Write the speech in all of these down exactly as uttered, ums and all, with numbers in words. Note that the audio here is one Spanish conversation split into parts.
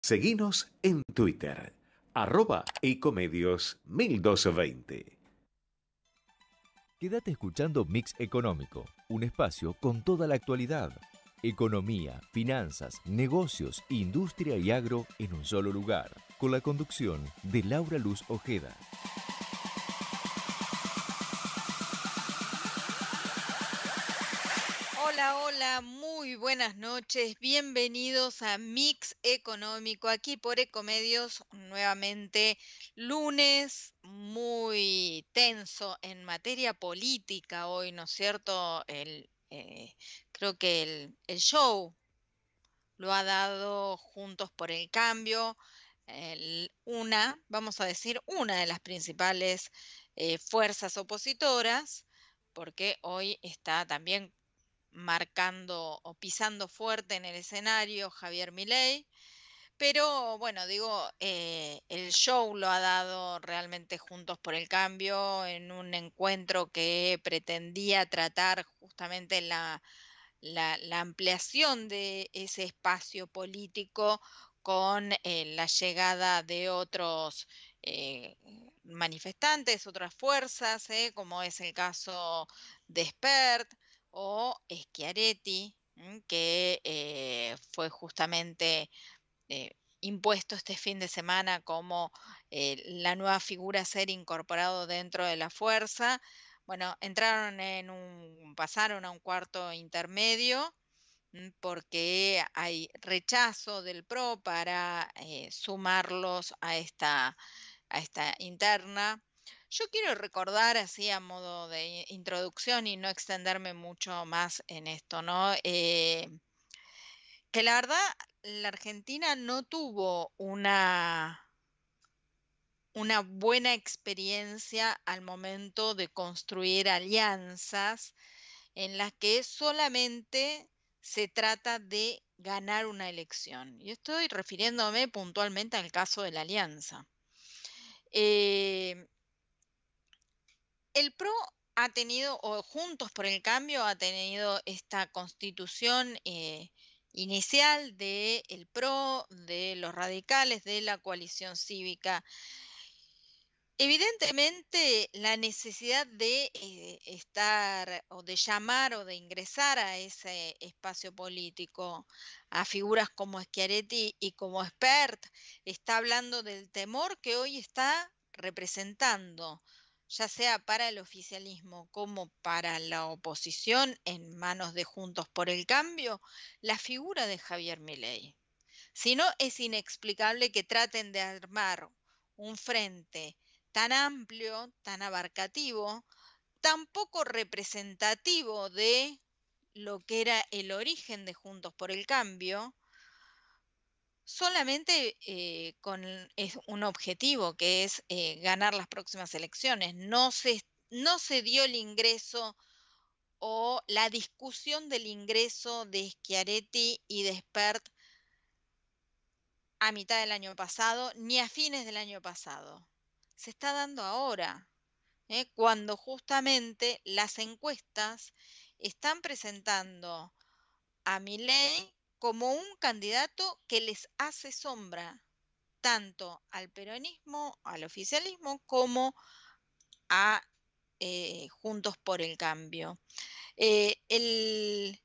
Seguinos en Twitter, arroba ecomedios mil doscientos veinte. Quédate escuchando Mix Económico, un espacio con toda la actualidad. Economía, finanzas, negocios, industria y agro en un solo lugar. Con la conducción de Laura Luz Ojeda. Hola, hola, muy buenas noches. Bienvenidos a Mix Económico aquí por Ecomedios. Nuevamente, lunes muy tenso en materia política hoy, ¿no es cierto? El, eh, creo que el, el show lo ha dado Juntos por el Cambio, el- una, vamos a decir, una de las principales eh, fuerzas opositoras, porque hoy está también marcando o pisando fuerte en el escenario Javier Milei, pero bueno, digo, eh, el show lo ha dado realmente Juntos por el Cambio en un encuentro que pretendía tratar justamente la, la, la ampliación de ese espacio político con eh, la llegada de otros eh, manifestantes, otras fuerzas, eh, como es el caso de Spert o Schiaretti, mm, que eh, fue justamente eh, impuesto este fin de semana como eh, la nueva figura a ser incorporado dentro de la fuerza. Bueno, entraron en un, pasaron a un cuarto intermedio mm, porque hay rechazo del P R O para eh, sumarlos a esta, a esta interna. Yo quiero recordar así a modo de introducción y no extenderme mucho más en esto, ¿no? Eh, que la verdad, la Argentina no tuvo una, una buena experiencia al momento de construir alianzas en las que solamente se trata de ganar una elección. Y estoy refiriéndome puntualmente al caso de la alianza. Eh, el P R O ha tenido, o Juntos por el Cambio ha tenido esta constitución eh, inicial del P R O, de los radicales, de la coalición cívica. Evidentemente, la necesidad de eh, estar o de llamar o de ingresar a ese espacio político a figuras como Schiaretti y como Spert está hablando del temor que hoy está representando, ya sea para el oficialismo como para la oposición en manos de Juntos por el Cambio, la figura de Javier Milei. Si no, es inexplicable que traten de armar un frente tan amplio, tan abarcativo, tan poco representativo de lo que era el origen de Juntos por el Cambio, solamente eh, con es un objetivo que es eh, ganar las próximas elecciones. No se, no se dio el ingreso o la discusión del ingreso de Schiaretti y de Spert a mitad del año pasado, ni a fines del año pasado. Se está dando ahora, ¿eh? Cuando justamente las encuestas están presentando a Milei como un candidato que les hace sombra, tanto al peronismo, al oficialismo, como a eh, Juntos por el Cambio. Eh, el,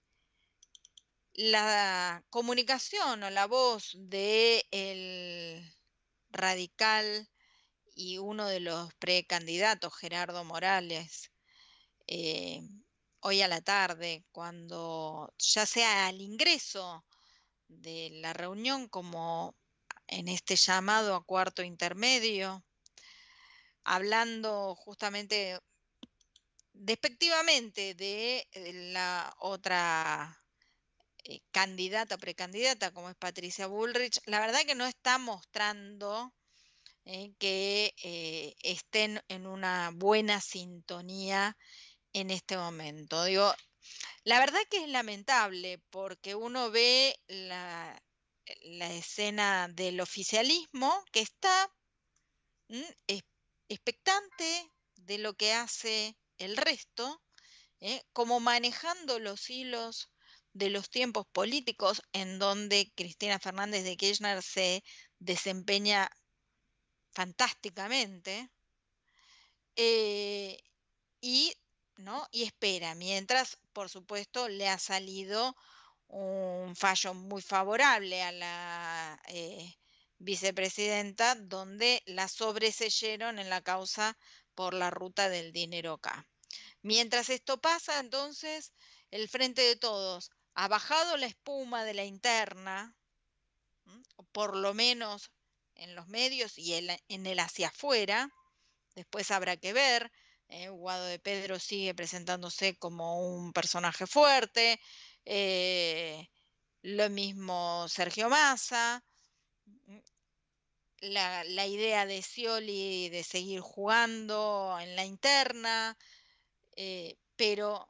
la comunicación o la voz de el radical y uno de los precandidatos, Gerardo Morales, eh, hoy a la tarde, cuando ya sea al ingreso de la reunión como en este llamado a cuarto intermedio, hablando justamente despectivamente de eh, la otra eh, candidata, precandidata, como es Patricia Bullrich, la verdad que no está mostrando eh, que eh, estén en una buena sintonía en este momento. Digo, la verdad que es lamentable porque uno ve la, la escena del oficialismo que está mm, es- expectante de lo que hace el resto, ¿eh? Como manejando los hilos de los tiempos políticos en donde Cristina Fernández de Kirchner se desempeña fantásticamente, eh, y, ¿no? y espera, mientras, por supuesto, le ha salido un fallo muy favorable a la eh, vicepresidenta, donde la sobreseyeron en la causa por la ruta del dinero acá. Mientras esto pasa, entonces, el Frente de Todos ha bajado la espuma de la interna, ¿m? por lo menos en los medios y en, en el hacia afuera. Después habrá que ver. Eh, Guado de Pedro sigue presentándose como un personaje fuerte. Eh, lo mismo Sergio Massa. La, la idea de Scioli de seguir jugando en la interna. Eh, pero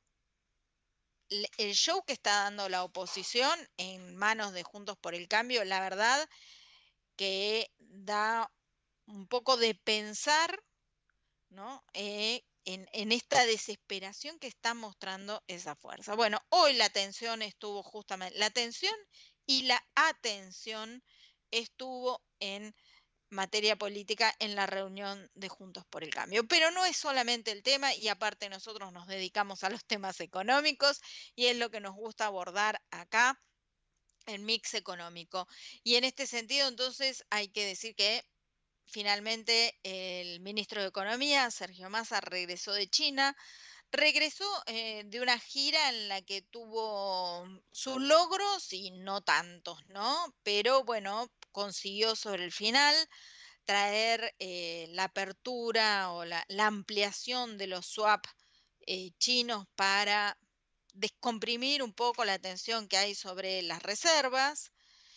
el show que está dando la oposición en manos de Juntos por el Cambio, la verdad que da un poco de pensar, ¿no? Eh, en, en esta desesperación que está mostrando esa fuerza. Bueno, hoy la atención estuvo justamente, la atención y la atención estuvo en materia política en la reunión de Juntos por el Cambio. Pero no es solamente el tema, y aparte nosotros nos dedicamos a los temas económicos y es lo que nos gusta abordar acá en Mix Económico. Y en este sentido, entonces, hay que decir que finalmente el ministro de Economía, Sergio Massa, regresó de China. Regresó eh, de una gira en la que tuvo sus logros y no tantos, ¿no? Pero bueno, consiguió sobre el final traer eh, la apertura o la, la ampliación de los swap eh, chinos para descomprimir un poco la tensión que hay sobre las reservas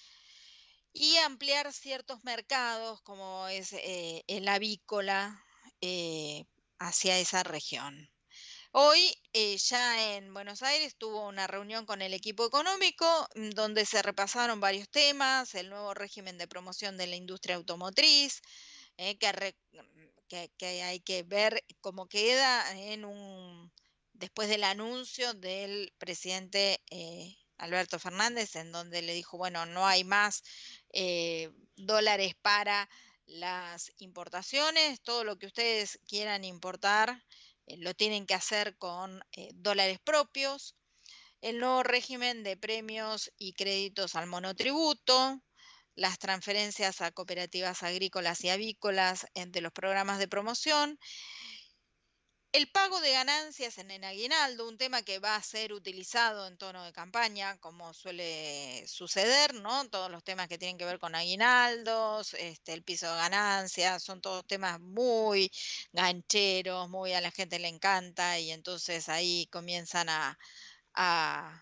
y ampliar ciertos mercados como es eh, el avícola eh, hacia esa región. Hoy eh, ya en Buenos Aires tuvo una reunión con el equipo económico mm, donde se repasaron varios temas, el nuevo régimen de promoción de la industria automotriz, eh, que, re, que, que hay que ver cómo queda en un después del anuncio del presidente eh, Alberto Fernández, en donde le dijo, bueno, no hay más eh, dólares para las importaciones, todo lo que ustedes quieran importar eh, lo tienen que hacer con eh, dólares propios. El nuevo régimen de premios y créditos al monotributo, las transferencias a cooperativas agrícolas y avícolas entre los programas de promoción, el pago de ganancias en el aguinaldo, un tema que va a ser utilizado en tono de campaña, como suele suceder, ¿no? Todos los temas que tienen que ver con aguinaldos, este, el piso de ganancias, son todos temas muy gancheros, muy a la gente le encanta y entonces ahí comienzan a, a,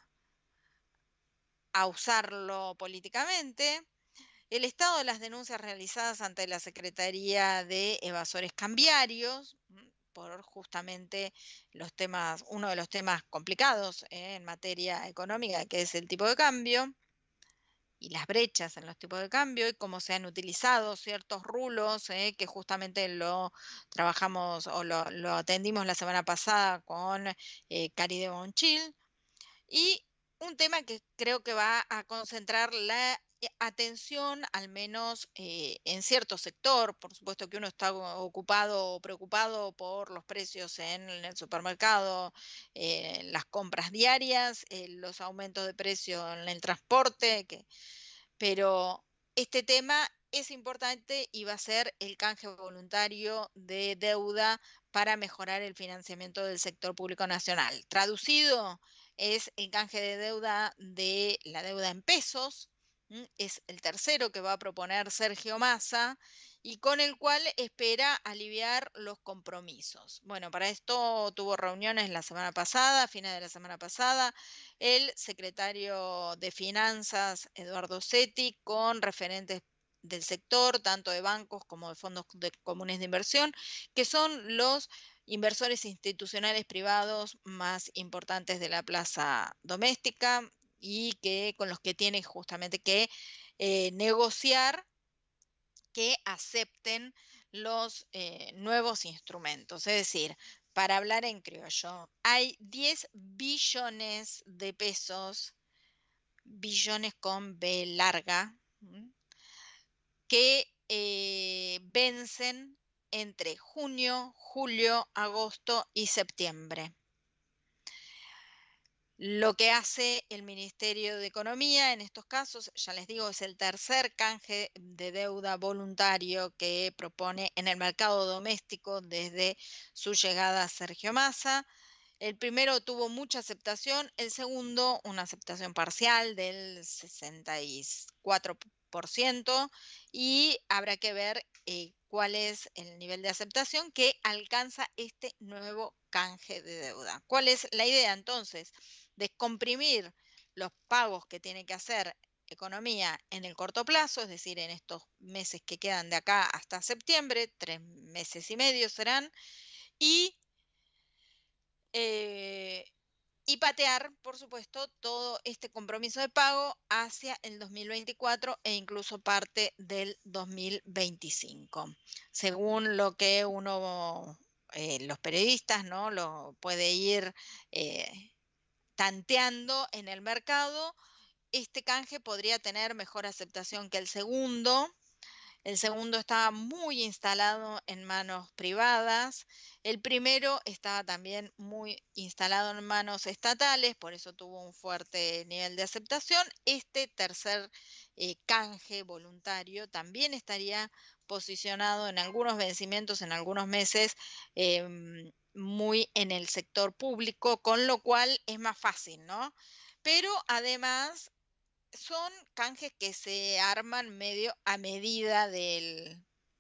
a usarlo políticamente. El estado de las denuncias realizadas ante la Secretaría de Evasores Cambiarios, por justamente los temas, uno de los temas complicados eh, en materia económica, que es el tipo de cambio y las brechas en los tipos de cambio y cómo se han utilizado ciertos rulos, eh, que justamente lo trabajamos o lo, lo atendimos la semana pasada con eh, Cari de Bonchil. Y un tema que creo que va a concentrar la atención, al menos eh, en cierto sector. Por supuesto que uno está ocupado o preocupado por los precios en el supermercado, eh, las compras diarias, eh, los aumentos de precio en el transporte, que, pero este tema es importante y va a ser el canje voluntario de deuda para mejorar el financiamiento del sector público nacional. Traducido, es el canje de deuda de la deuda en pesos, es el tercero que va a proponer Sergio Massa y con el cual espera aliviar los compromisos. Bueno, para esto tuvo reuniones la semana pasada, a fines de la semana pasada, el secretario de Finanzas, Eduardo Setti, con referentes del sector, tanto de bancos como de fondos de comunes de inversión, que son los inversores institucionales privados más importantes de la plaza doméstica y que con los que tiene justamente que eh, negociar que acepten los eh, nuevos instrumentos. Es decir, para hablar en criollo, hay diez billones de pesos billones con B larga, que eh, vencen entre junio, julio, agosto y septiembre. Lo que hace el Ministerio de Economía en estos casos, ya les digo, es el tercer canje de deuda voluntario que propone en el mercado doméstico desde su llegada a Sergio Massa. El primero tuvo mucha aceptación, el segundo una aceptación parcial del sesenta y cuatro por ciento y habrá que ver eh, cuál es el nivel de aceptación que alcanza este nuevo canje de deuda. ¿Cuál es la idea entonces? Descomprimir los pagos que tiene que hacer economía en el corto plazo, es decir, en estos meses que quedan de acá hasta septiembre, tres meses y medio serán, y Eh, y patear, por supuesto, todo este compromiso de pago hacia el dos mil veinticuatro e incluso parte del dos mil veinticinco. Según lo que uno, eh, los periodistas, ¿no? Lo puede ir eh, tanteando en el mercado, este canje podría tener mejor aceptación que el segundo. El segundo estaba muy instalado en manos privadas. El primero estaba también muy instalado en manos estatales, por eso tuvo un fuerte nivel de aceptación. Este tercer eh, canje voluntario también estaría posicionado en algunos vencimientos, en algunos meses, eh, muy en el sector público, con lo cual es más fácil, ¿no? Pero además son canjes que se arman medio a medida del,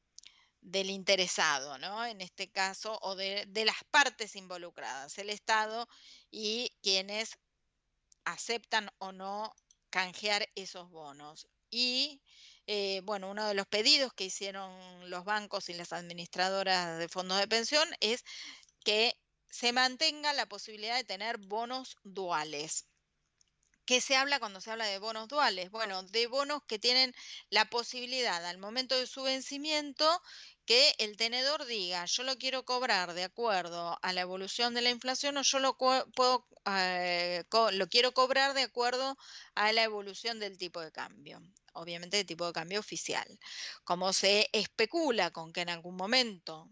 del interesado, ¿no? En este caso, o de, de las partes involucradas, el Estado y quienes aceptan o no canjear esos bonos. Y eh, bueno, uno de los pedidos que hicieron los bancos y las administradoras de fondos de pensión es que se mantenga la posibilidad de tener bonos duales. ¿Qué se habla cuando se habla de bonos duales? Bueno, de bonos que tienen la posibilidad al momento de su vencimiento que el tenedor diga, yo lo quiero cobrar de acuerdo a la evolución de la inflación o yo lo puedo eh, co lo quiero cobrar de acuerdo a la evolución del tipo de cambio. Obviamente el tipo de cambio oficial. Como se especula con que en algún momento,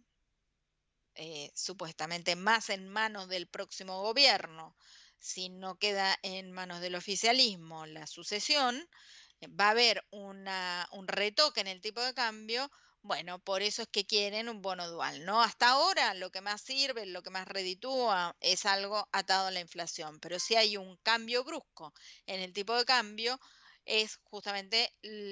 eh, supuestamente más en manos del próximo gobierno, si no queda en manos del oficialismo la sucesión, va a haber una, un retoque en el tipo de cambio. Bueno, por eso es que quieren un bono dual, ¿no? Hasta ahora lo que más sirve, lo que más reditúa es algo atado a la inflación, pero si hay un cambio brusco en el tipo de cambio, es justamente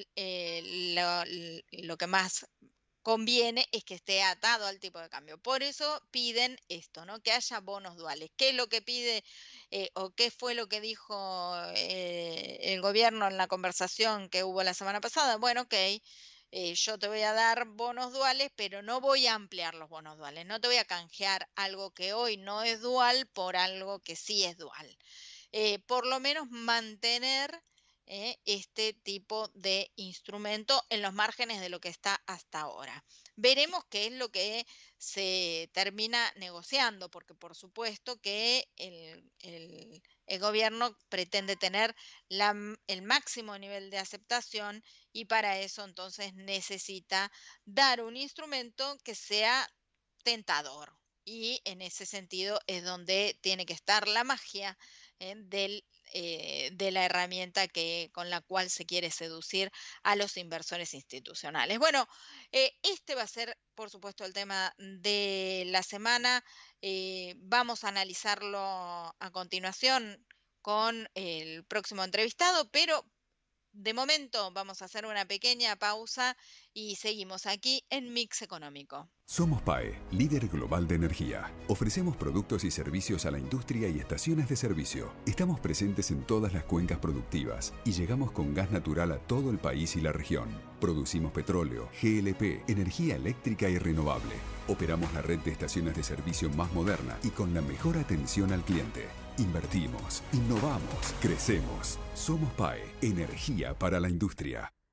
eh, lo, lo que más conviene es que esté atado al tipo de cambio. Por eso piden esto, ¿no? Que haya bonos duales. ¿Qué es lo que pide eh, o qué fue lo que dijo eh, el gobierno en la conversación que hubo la semana pasada? Bueno, ok, eh, yo te voy a dar bonos duales, pero no voy a ampliar los bonos duales. No te voy a canjear algo que hoy no es dual por algo que sí es dual. Eh, por lo menos mantener Eh, este tipo de instrumento en los márgenes de lo que está hasta ahora. Veremos qué es lo que se termina negociando, porque por supuesto que el, el, el gobierno pretende tener la, el máximo nivel de aceptación y para eso entonces necesita dar un instrumento que sea tentador. Y en ese sentido es donde tiene que estar la magia eh, del Eh, de la herramienta que, con la cual se quiere seducir a los inversores institucionales. Bueno, eh, este va a ser, por supuesto, el tema de la semana. Eh, vamos a analizarlo a continuación con el próximo entrevistado, pero de momento vamos a hacer una pequeña pausa y seguimos aquí en Mix Económico. Somos P A E, líder global de energía. Ofrecemos productos y servicios a la industria y estaciones de servicio. Estamos presentes en todas las cuencas productivas y llegamos con gas natural a todo el país y la región. Producimos petróleo, G L P, energía eléctrica y renovable. Operamos la red de estaciones de servicio más moderna y con la mejor atención al cliente. Invertimos, innovamos, crecemos. Somos P A E, energía para la industria.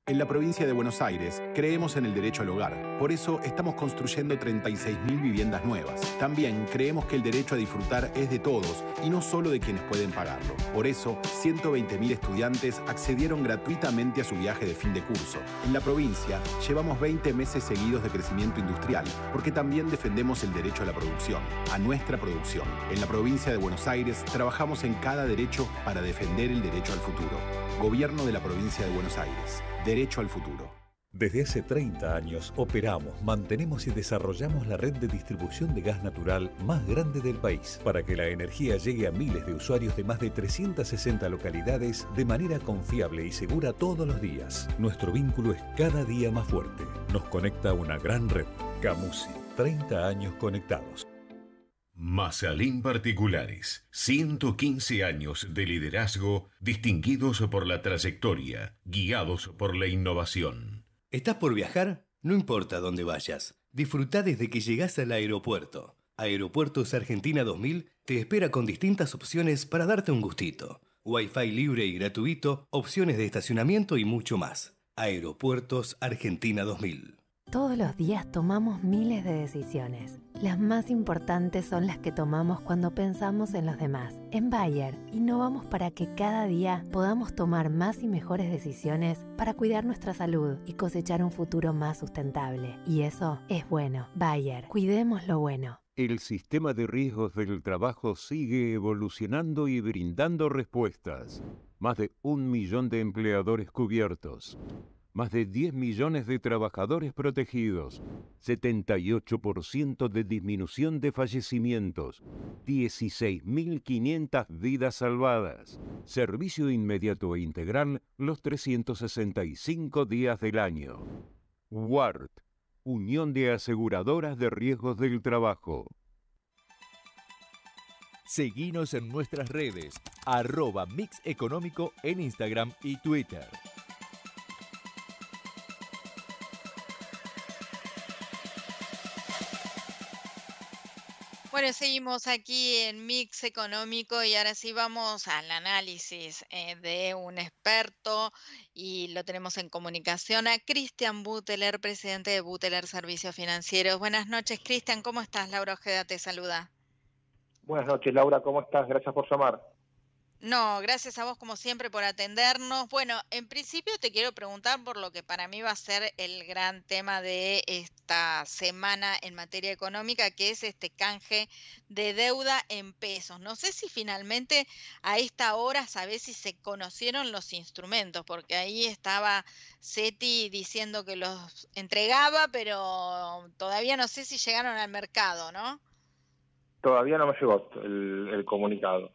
En la provincia de Buenos Aires creemos en el derecho al hogar. Por eso estamos construyendo treinta y seis mil viviendas nuevas. También creemos que el derecho a disfrutar es de todos y no solo de quienes pueden pagarlo. Por eso, ciento veinte mil estudiantes accedieron gratuitamente a su viaje de fin de curso. En la provincia llevamos veinte meses seguidos de crecimiento industrial porque también defendemos el derecho a la producción, a nuestra producción. En la provincia de Buenos Aires trabajamos en cada derecho para defender el derecho al futuro. Gobierno de la provincia de Buenos Aires. Derecho al futuro. Desde hace treinta años operamos, mantenemos y desarrollamos la red de distribución de gas natural más grande del país para que la energía llegue a miles de usuarios de más de trescientas sesenta localidades de manera confiable y segura todos los días. Nuestro vínculo es cada día más fuerte. Nos conecta a una gran red. Camusi, treinta años conectados. Mazalín Particulares, ciento quince años de liderazgo distinguidos por la trayectoria, guiados por la innovación. ¿Estás por viajar? No importa dónde vayas. Disfruta desde que llegás al aeropuerto. Aeropuertos Argentina dos mil te espera con distintas opciones para darte un gustito. Wi-Fi libre y gratuito, opciones de estacionamiento y mucho más. Aeropuertos Argentina dos mil. Todos los días tomamos miles de decisiones. Las más importantes son las que tomamos cuando pensamos en los demás. En Bayer, innovamos para que cada día podamos tomar más y mejores decisiones para cuidar nuestra salud y cosechar un futuro más sustentable. Y eso es bueno. Bayer, cuidemos lo bueno. El sistema de riesgos del trabajo sigue evolucionando y brindando respuestas. Más de un millón de empleadores cubiertos. Más de diez millones de trabajadores protegidos, setenta y ocho por ciento de disminución de fallecimientos, dieciséis mil quinientas vidas salvadas, servicio inmediato e integral los trescientos sesenta y cinco días del año. W A R T, Unión de Aseguradoras de Riesgos del Trabajo. Seguinos en nuestras redes, arroba Mix Económico en Instagram y Twitter. Bueno, seguimos aquí en Mix Económico y ahora sí vamos al análisis eh, de un experto y lo tenemos en comunicación a Cristian Buteler, presidente de Buteler Servicios Financieros. Buenas noches, Cristian, ¿cómo estás? Laura Ojeda te saluda. Buenas noches, Laura, ¿cómo estás? Gracias por llamar. No, gracias a vos como siempre por atendernos. Bueno, en principio te quiero preguntar por lo que para mí va a ser el gran tema de esta semana en materia económica, que es este canje de deuda en pesos. No sé si finalmente a esta hora sabés si se conocieron los instrumentos, porque ahí estaba Ceti diciendo que los entregaba, pero todavía no sé si llegaron al mercado, ¿no? Todavía no me llegó el, el comunicado.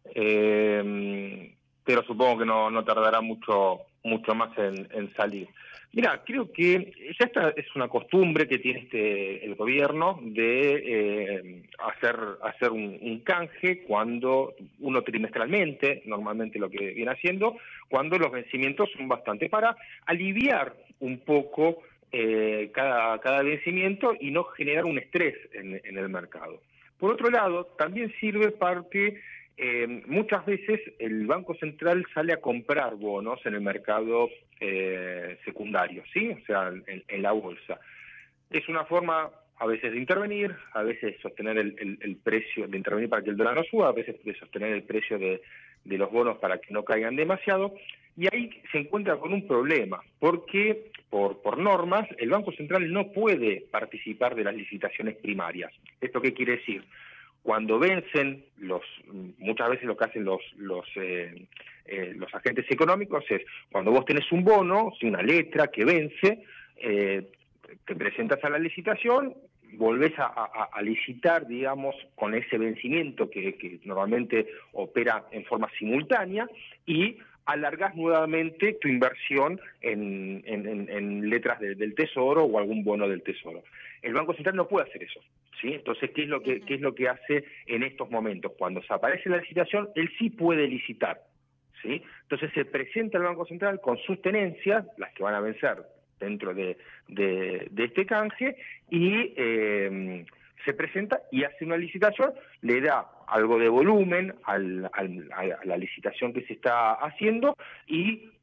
Eh, pero supongo que no, no tardará mucho mucho más en, en salir. Mira, creo que ya esta es una costumbre que tiene este el gobierno de eh, hacer hacer un, un canje cuando uno trimestralmente, normalmente lo que viene haciendo, cuando los vencimientos son bastante para aliviar un poco eh, cada, cada vencimiento y no generar un estrés en, en el mercado. Por otro lado, también sirve para que Eh, muchas veces el Banco Central sale a comprar bonos en el mercado eh, secundario, ¿sí? O sea, en, en la bolsa. Es una forma a veces de intervenir, a veces de sostener el, el, el precio, de intervenir para que el dólar no suba, a veces de sostener el precio de, de los bonos para que no caigan demasiado. Y ahí se encuentra con un problema, porque por, por normas el Banco Central no puede participar de las licitaciones primarias. ¿Esto qué quiere decir? Cuando vencen, los muchas veces lo que hacen los los eh, eh, los agentes económicos es, cuando vos tenés un bono, una letra que vence, eh, te presentas a la licitación, volvés a, a, a licitar, digamos, con ese vencimiento que, que normalmente opera en forma simultánea, y alargás nuevamente tu inversión en, en, en, en letras de, del Tesoro o algún bono del Tesoro. El Banco Central no puede hacer eso, ¿sí? Entonces, ¿qué es lo que, qué es lo que hace en estos momentos? Cuando se aparece la licitación, él sí puede licitar, ¿sí? Entonces se presenta el Banco Central con sus tenencias, las que van a vencer dentro de, de, de este canje, y eh, se presenta y hace una licitación, le da algo de volumen al, al, a la licitación que se está haciendo y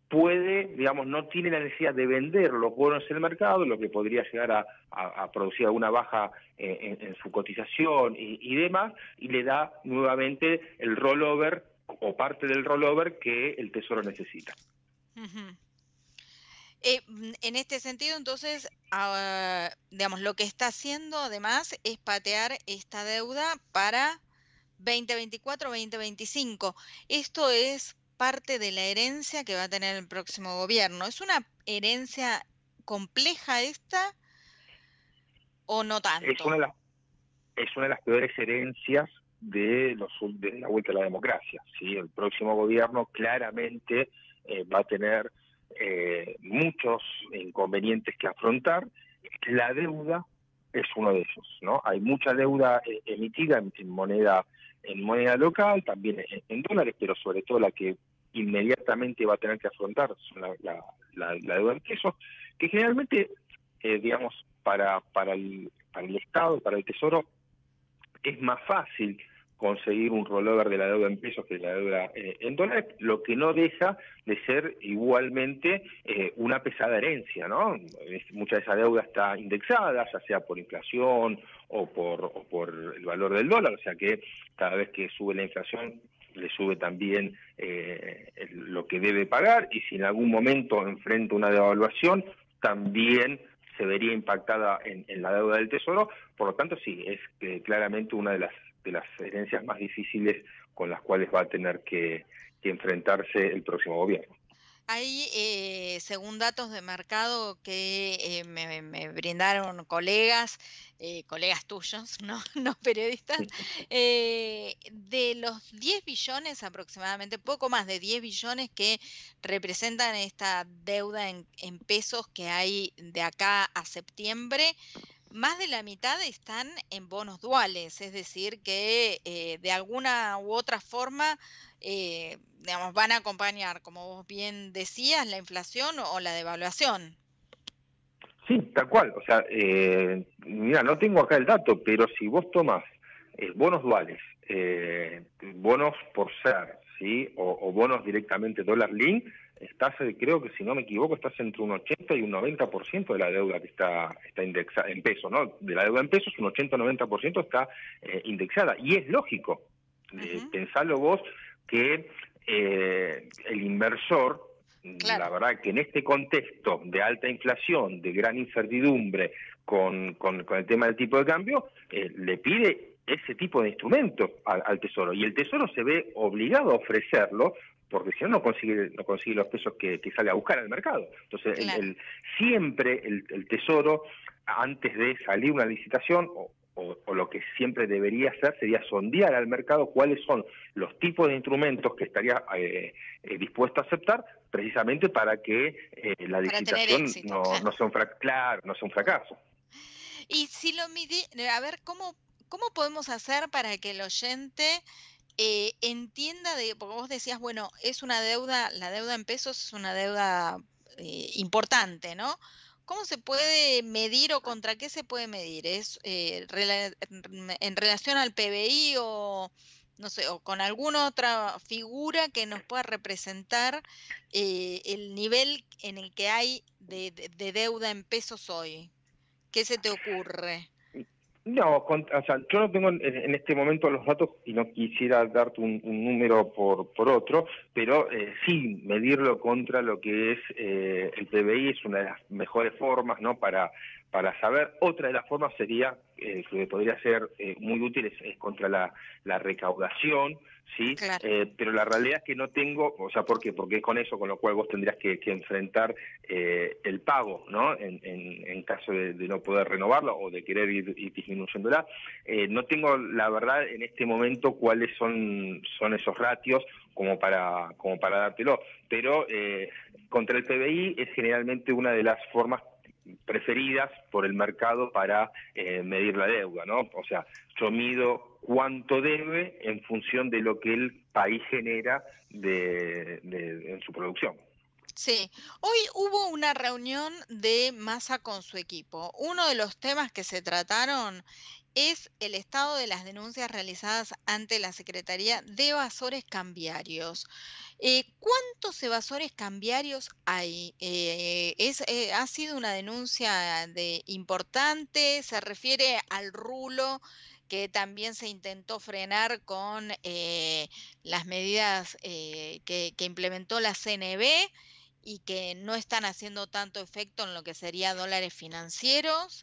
puede, digamos, no tiene la necesidad de vender los bonos en el mercado, lo que podría llegar a, a, a producir alguna baja en, en, en su cotización y, y demás, y le da nuevamente el rollover o parte del rollover que el Tesoro necesita. Uh-huh. Eh, en este sentido, entonces, uh, digamos, lo que está haciendo además es patear esta deuda para veinte veinticuatro veinte veinticinco. Esto es parte de la herencia que va a tener el próximo gobierno. ¿Es una herencia compleja esta o no tanto? Es una de las, es una de las peores herencias de, los, de la vuelta a la democracia, ¿sí? El próximo gobierno claramente eh, va a tener eh, muchos inconvenientes que afrontar. La deuda es uno de ellos, ¿no? Hay mucha deuda eh, emitida en, en moneda en moneda local, también en, en dólares, pero sobre todo la que inmediatamente va a tener que afrontar son la, la, la, la deuda en pesos, que generalmente, eh, digamos, para, para, el, para el Estado, para el Tesoro, es más fácil conseguir un rollover de la deuda en pesos que de la deuda eh, en dólares, lo que no deja de ser igualmente eh, una pesada herencia, ¿no? Mucha de esa deuda está indexada, ya sea por inflación o por, o por el valor del dólar, o sea que cada vez que sube la inflación le sube también eh, el, lo que debe pagar, y si en algún momento enfrenta una devaluación, también se vería impactada en, en la deuda del Tesoro. Por lo tanto, sí, es eh, claramente una de las de las herencias más difíciles con las cuales va a tener que, que enfrentarse el próximo gobierno. Hay, eh, según datos de mercado que eh, me, me brindaron colegas, eh, colegas tuyos, no, no periodistas, eh, de los diez billones aproximadamente, poco más de diez billones que representan esta deuda en, en pesos que hay de acá a septiembre, más de la mitad están en bonos duales, es decir, que eh, de alguna u otra forma, eh, digamos, van a acompañar, como vos bien decías, la inflación o la devaluación. Sí, tal cual. O sea, eh, mira, no tengo acá el dato, pero si vos tomás eh, bonos duales, eh, bonos por ser, ¿sí? O, o bonos directamente dólar link, estás, creo que si no me equivoco, estás entre un ochenta y un noventa por ciento de la deuda que está está indexada en pesos, ¿no? De la deuda en pesos, un ochenta o noventa por ciento está eh, indexada. Y es lógico, uh-huh. eh, pensalo vos, que eh, el inversor, claro, la verdad que en este contexto de alta inflación, de gran incertidumbre con, con, con el tema del tipo de cambio, eh, le pide ese tipo de instrumentos al, al Tesoro. Y el Tesoro se ve obligado a ofrecerlo, porque si no, no consigue, no consigue los pesos que, que sale a buscar al mercado. Entonces, claro, el, el, siempre el, el Tesoro, antes de salir una licitación, o, o, o lo que siempre debería hacer sería sondear al mercado cuáles son los tipos de instrumentos que estaría eh, eh, dispuesto a aceptar, precisamente para que eh, la licitación éxito, no, claro. no, sea un fra- claro, no sea un fracaso. Y si lo midi, a ver, ¿cómo, cómo podemos hacer para que el oyente Eh, entienda, de, porque vos decías, bueno, es una deuda, la deuda en pesos es una deuda eh, importante, ¿no? ¿Cómo se puede medir o contra qué se puede medir? ¿Es eh, rela, en relación al P B I o, no sé, o con alguna otra figura que nos pueda representar eh, el nivel en el que hay de, de, de deuda en pesos hoy? ¿Qué se te ocurre? No, con, o sea, yo no tengo en, en este momento los datos y no quisiera darte un, un número por, por otro, pero eh, sí medirlo contra lo que es eh, el P B I es una de las mejores formas, ¿no? Para para saber. Otra de las formas sería, eh, que podría ser eh, muy útil, es, es contra la, la recaudación, ¿sí? Claro. Eh, pero la realidad es que no tengo, o sea, ¿por qué? Porque es con eso con lo cual vos tendrías que, que enfrentar eh, el pago, ¿no? En, en, en caso de, de no poder renovarlo o de querer ir, ir disminuyéndola. Eh, no tengo, la verdad, en este momento cuáles son, son esos ratios como para, como para dártelo, pero eh, contra el P B I es generalmente una de las formas preferidas por el mercado para eh, medir la deuda, ¿no? O sea, yo mido cuánto debe en función de lo que el país genera de, de, en su producción. Sí, hoy hubo una reunión de Massa con su equipo. Uno de los temas que se trataron es el estado de las denuncias realizadas ante la Secretaría de Evasores Cambiarios. Eh, ¿cuántos evasores cambiarios hay? Eh, es, eh, ¿ha sido una denuncia de importante? ¿Se refiere al rulo que también se intentó frenar con eh, las medidas eh, que, que implementó la C N B y que no están haciendo tanto efecto en lo que sería dólares financieros?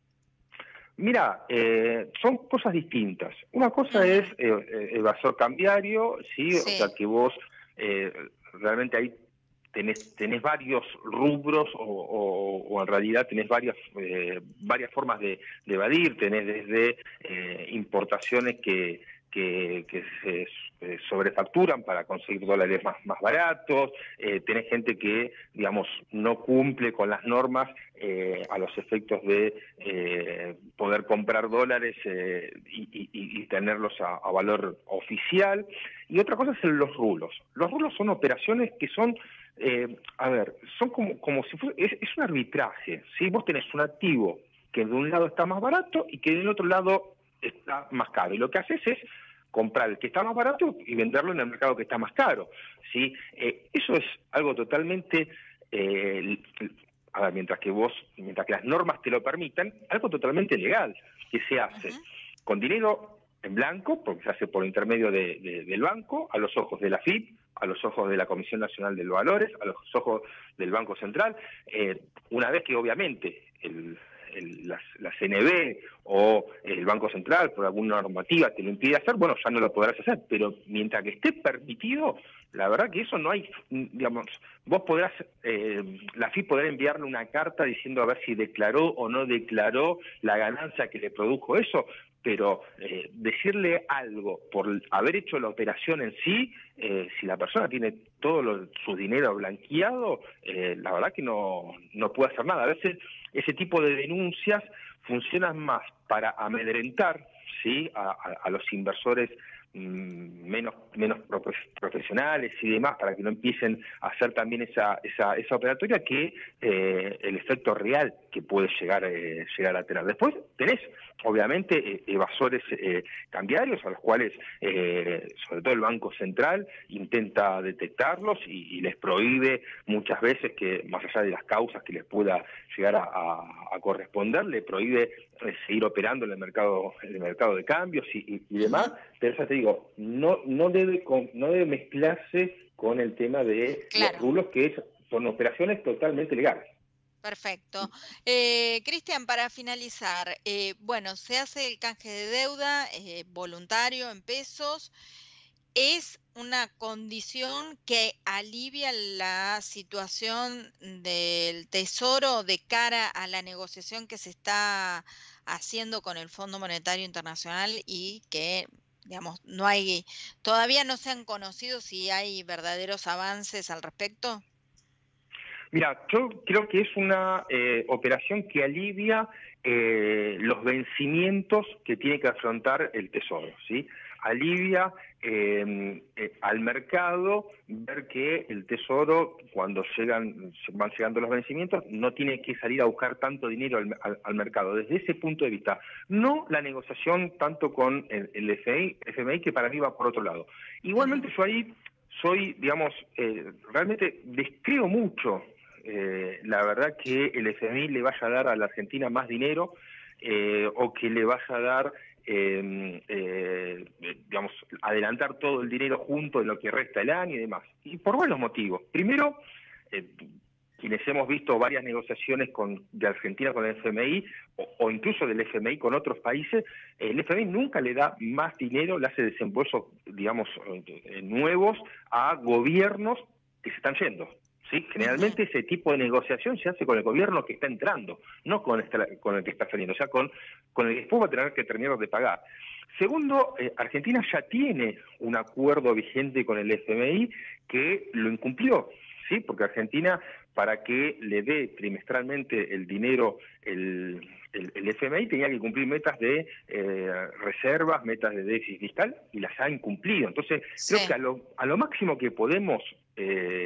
Mira, eh, son cosas distintas. Una cosa uh-huh. es eh, evasor cambiario, ¿sí? sí, o sea que vos eh, realmente ahí tenés, tenés varios rubros o, o, o en realidad tenés varias, eh, varias formas de, de evadir, tenés desde eh, importaciones que, que, que se eh, sobrefacturan para conseguir dólares más, más baratos, eh, tenés gente que, digamos, no cumple con las normas eh, a los efectos de eh, poder comprar dólares eh, y, y, y tenerlos a, a valor oficial. Y otra cosa es los rulos. Los rulos son operaciones que son, eh, a ver, son como, como si fuera, es, es un arbitraje, ¿sí? Vos tenés un activo que de un lado está más barato y que del otro lado está más caro. Y lo que haces es comprar el que está más barato y venderlo en el mercado que está más caro, ¿sí? Eh, eso es algo totalmente, eh, a ver, mientras que vos, mientras que las normas te lo permitan, algo totalmente legal, que se hace uh-huh. con dinero en blanco, porque se hace por intermedio de, de, del banco, a los ojos de la F I P, a los ojos de la Comisión Nacional de Valores, a los ojos del Banco Central, eh, una vez que obviamente el El, la, la C N B o el Banco Central por alguna normativa te lo impide hacer, bueno, ya no lo podrás hacer, pero mientras que esté permitido, la verdad que eso no hay, digamos, vos podrás, eh, la F I P podrá enviarle una carta diciendo a ver si declaró o no declaró la ganancia que le produjo eso, pero eh, decirle algo por haber hecho la operación en sí, eh, si la persona tiene todo lo, su dinero blanqueado, eh, la verdad que no, no puede hacer nada. A veces ese tipo de denuncias funcionan más para amedrentar, ¿sí? a, a, a los inversores mmm, menos, menos profesionales y demás, para que no empiecen a hacer también esa, esa, esa operatoria, que eh, el efecto real que puede llegar, eh, llegar a tener. Después tenés, obviamente, eh, evasores eh, cambiarios, a los cuales, eh, sobre todo el Banco Central, intenta detectarlos y, y les prohíbe muchas veces que, más allá de las causas que les pueda llegar a, a, a corresponder, le prohíbe eh, seguir operando en el mercado, en el mercado de cambios y, y, y demás, pero ya te digo, no, no, debe, con, no debe mezclarse con el tema de claro. los rulos, que es, son operaciones totalmente legales. Perfecto. Eh, Cristian, para finalizar, eh, bueno, se hace el canje de deuda eh, voluntario en pesos. ¿Es una condición que alivia la situación del Tesoro de cara a la negociación que se está haciendo con el Fondo Monetario Internacional y que, digamos, no hay, todavía no se han conocido si hay verdaderos avances al respecto? Mira, yo creo que es una eh, operación que alivia eh, los vencimientos que tiene que afrontar el Tesoro, ¿sí? Alivia eh, eh, al mercado ver que el Tesoro, cuando llegan van llegando los vencimientos, no tiene que salir a buscar tanto dinero al, al, al mercado. Desde ese punto de vista, no la negociación tanto con el, el F M I, que para mí va por otro lado. Igualmente yo ahí soy, digamos, eh, realmente descreo mucho Eh, la verdad que el F M I le vaya a dar a la Argentina más dinero eh, o que le vaya a dar, eh, eh, digamos, adelantar todo el dinero junto de lo que resta el año y demás. Y por varios motivos. Primero, eh, quienes hemos visto varias negociaciones con, de Argentina con el F M I o, o incluso del F M I con otros países, el F M I nunca le da más dinero, le hace desembolsos, digamos, eh, nuevos a gobiernos que se están yendo. ¿Sí? Generalmente ese tipo de negociación se hace con el gobierno que está entrando, no con, esta, con el que está saliendo, o sea, con, con el que después va a tener que terminar de pagar. Segundo, eh, Argentina ya tiene un acuerdo vigente con el F M I que lo incumplió, ¿sí? Porque Argentina, para que le dé trimestralmente el dinero el, el, el F M I, tenía que cumplir metas de eh, reservas, metas de déficit fiscal, y las ha incumplido. Entonces, sí. creo que a lo, a lo máximo que podemos... Eh,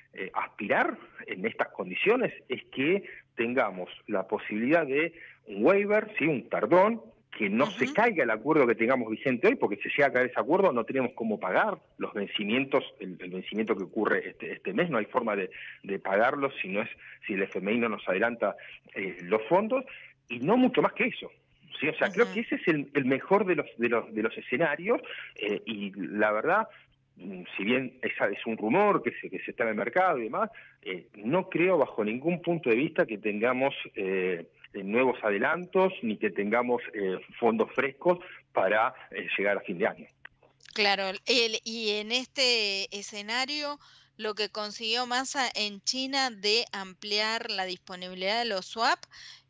eh, aspirar en estas condiciones es que tengamos la posibilidad de un waiver, ¿sí? Un perdón, que no uh-huh. se caiga el acuerdo que tengamos vigente hoy, porque si llega a caer ese acuerdo no tenemos cómo pagar los vencimientos, el, el vencimiento que ocurre este, este mes, no hay forma de, de pagarlos si no es, si el F M I no nos adelanta eh, los fondos, y no mucho más que eso. ¿Sí? O sea, uh-huh. creo que ese es el, el mejor de los, de los, de los escenarios, eh, y la verdad, si bien esa es un rumor que se, que se está en el mercado y demás, eh, no creo bajo ningún punto de vista que tengamos eh, nuevos adelantos ni que tengamos eh, fondos frescos para eh, llegar a fin de año. Claro, el, y en este escenario, lo que consiguió Massa en China de ampliar la disponibilidad de los swap,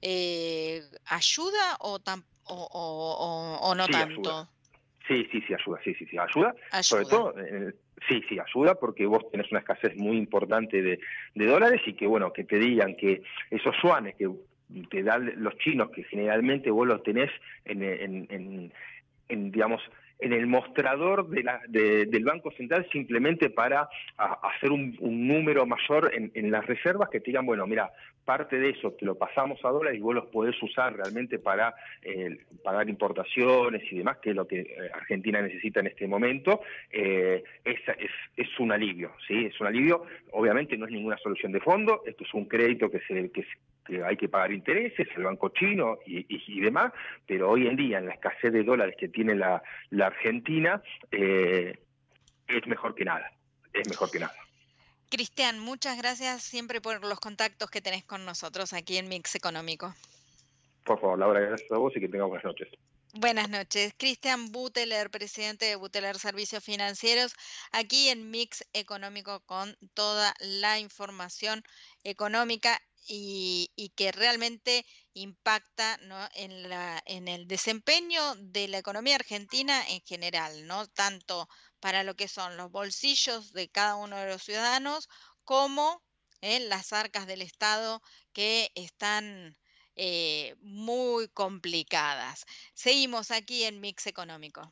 eh, ¿ayuda o, tam, o, o, o, o no sí, tanto? Ayuda. Sí, sí, sí, ayuda, sí, sí, sí, ayuda, ayuda. Sobre todo, eh, sí, sí, ayuda porque vos tenés una escasez muy importante de, de dólares y que, bueno, que te digan que esos yuanes que te dan los chinos, que generalmente vos los tenés en, en, en, en digamos, en el mostrador de la, de, del Banco Central simplemente para a, hacer un, un número mayor en, en las reservas, que te digan, bueno, mira, parte de eso te lo pasamos a dólares y vos los podés usar realmente para eh, pagar importaciones y demás, que es lo que eh, Argentina necesita en este momento, eh, es, es, es un alivio, ¿sí? Es un alivio, obviamente no es ninguna solución de fondo, esto es un crédito que se... Que se que hay que pagar intereses, el banco chino y, y, y demás, pero hoy en día en la escasez de dólares que tiene la, la Argentina, eh, es mejor que nada, es mejor que nada. Cristian, muchas gracias siempre por los contactos que tenés con nosotros aquí en Mix Económico. Por favor, Laura, gracias a vos y que tengas buenas noches. Buenas noches. Cristian Buteler, presidente de Buteler Servicios Financieros, aquí en Mix Económico con toda la información económica y, y que realmente impacta, ¿no?, en, la, en el desempeño de la economía argentina en general, ¿no? Tanto para lo que son los bolsillos de cada uno de los ciudadanos como en eh, las arcas del Estado que están eh, muy complicadas. Seguimos aquí en Mix Económico.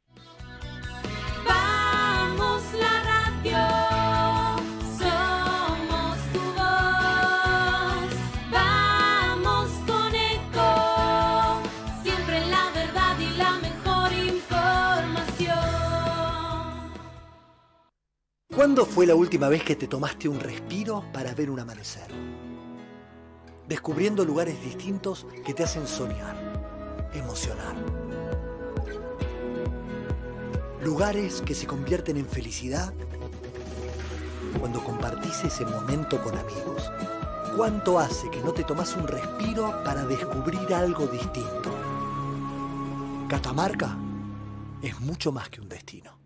Vamos la radio. ¿Cuándo fue la última vez que te tomaste un respiro para ver un amanecer? Descubriendo lugares distintos que te hacen soñar, emocionar. Lugares que se convierten en felicidad cuando compartís ese momento con amigos. ¿Cuánto hace que no te tomás un respiro para descubrir algo distinto? Catamarca es mucho más que un destino.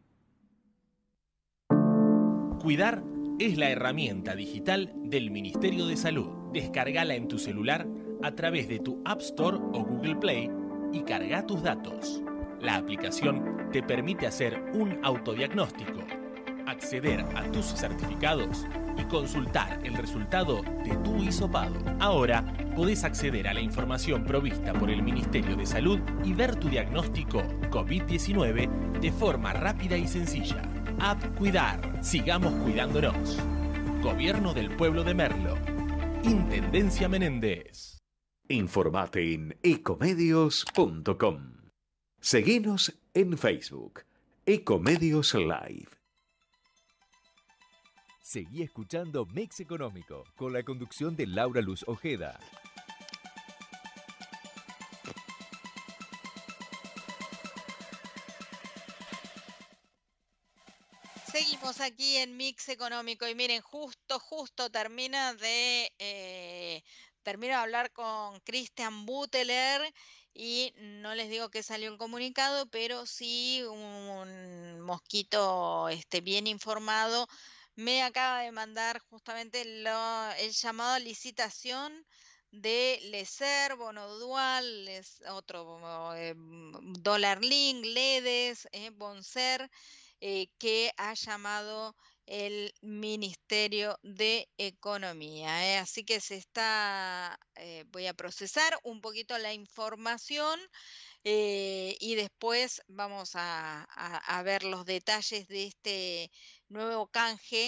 Cuidar es la herramienta digital del Ministerio de Salud. Descárgala en tu celular a través de tu App Store o Google Play y carga tus datos. La aplicación te permite hacer un autodiagnóstico, acceder a tus certificados y consultar el resultado de tu hisopado. Ahora podés acceder a la información provista por el Ministerio de Salud y ver tu diagnóstico COVID diecinueve de forma rápida y sencilla. App Cuidar. Sigamos cuidándonos. Gobierno del Pueblo de Merlo. Intendencia Menéndez. Informate en ecomedios punto com. Seguinos en Facebook. Ecomedios Live. Seguí escuchando Mix Económico con la conducción de Laura Luz Ojeda. Seguimos aquí en Mix Económico y miren, justo, justo termina de, eh, termino de hablar con Cristian Buteler y no les digo que salió un comunicado, pero sí un mosquito este, bien informado me acaba de mandar justamente lo, el llamado a licitación de Lecer, bono dual, les, otro eh, dólar link, LEDES, eh, Boncer, eh, que ha llamado el Ministerio de Economía. Eh. Así que se está, eh, voy a procesar un poquito la información eh, y después vamos a, a, a ver los detalles de este nuevo canje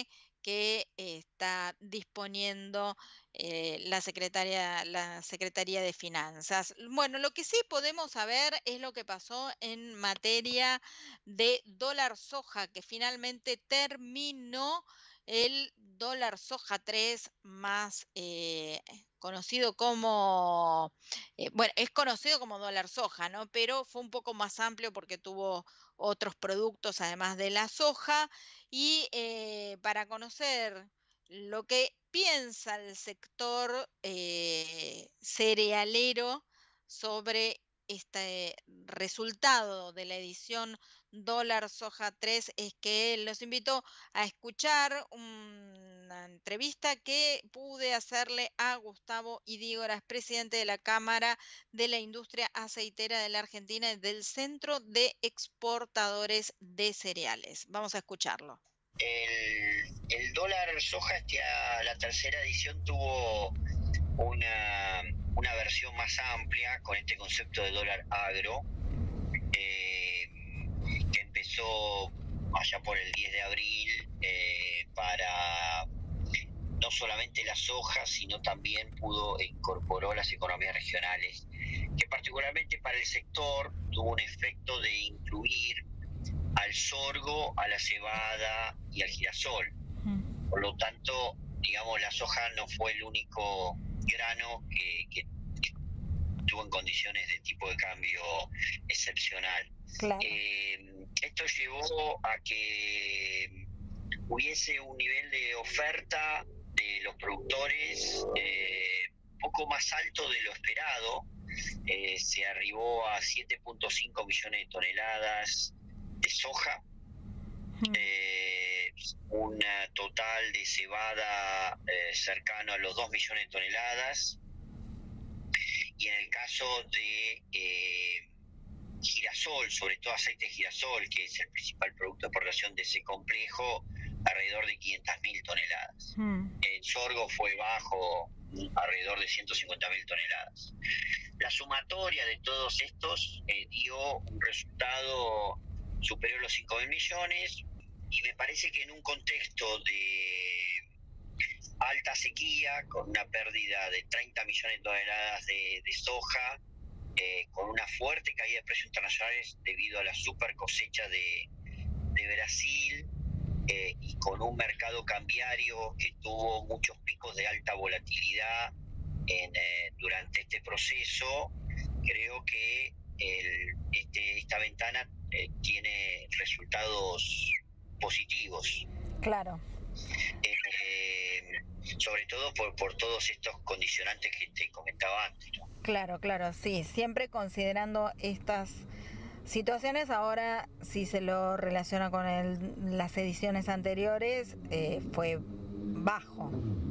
que eh, está disponiendo eh, la Secretaría, la Secretaría de Finanzas. Bueno, lo que sí podemos saber es lo que pasó en materia de dólar soja, que finalmente terminó el dólar soja tres más eh, conocido como, eh, bueno, es conocido como dólar soja, ¿no? Pero fue un poco más amplio porque tuvo otros productos además de la soja. Y eh, para conocer lo que piensa el sector eh, cerealero sobre este resultado de la edición Dólar Soja tres, es que los invito a escuchar una entrevista que pude hacerle a Gustavo Idígoras, presidente de la Cámara de la Industria Aceitera de la Argentina y del Centro de Exportadores de Cereales. Vamos a escucharlo. El, el dólar soja, este, la tercera edición tuvo una, una versión más amplia con este concepto de dólar agro, eh, que empezó allá por el diez de abril eh, para no solamente la soja, sino también pudo e incorporó las economías regionales, que particularmente para el sector tuvo un efecto de incluir al sorgo, a la cebada y al girasol. Por lo tanto, digamos, la soja no fue el único grano que, que, que estuvo en condiciones de tipo de cambio excepcional. Claro. Eh, esto llevó a que hubiese un nivel de oferta de los productores eh, poco más alto de lo esperado. Eh, se arribó a siete punto cinco millones de toneladas de soja, eh, una total de cebada eh, cercano a los dos millones de toneladas, y en el caso de eh, girasol, sobre todo aceite de girasol, que es el principal producto de exportación de ese complejo, alrededor de quinientas mil toneladas. Mm. El sorgo fue bajo, alrededor de ciento cincuenta mil toneladas. La sumatoria de todos estos eh, dio un resultado superior a los cinco mil millones, y me parece que en un contexto de alta sequía, con una pérdida de treinta millones de toneladas de, de soja, eh, con una fuerte caída de precios internacionales debido a la super cosecha de, de Brasil, eh, y con un mercado cambiario que tuvo muchos picos de alta volatilidad en, eh, durante este proceso, creo que el, este, esta ventana eh, tiene resultados positivos. Claro. Eh, sobre todo por, por todos estos condicionantes que te comentaba antes, ¿no? Claro, claro, sí. Siempre considerando estas situaciones, ahora si se lo relaciona con el, las ediciones anteriores, eh, fue bajo.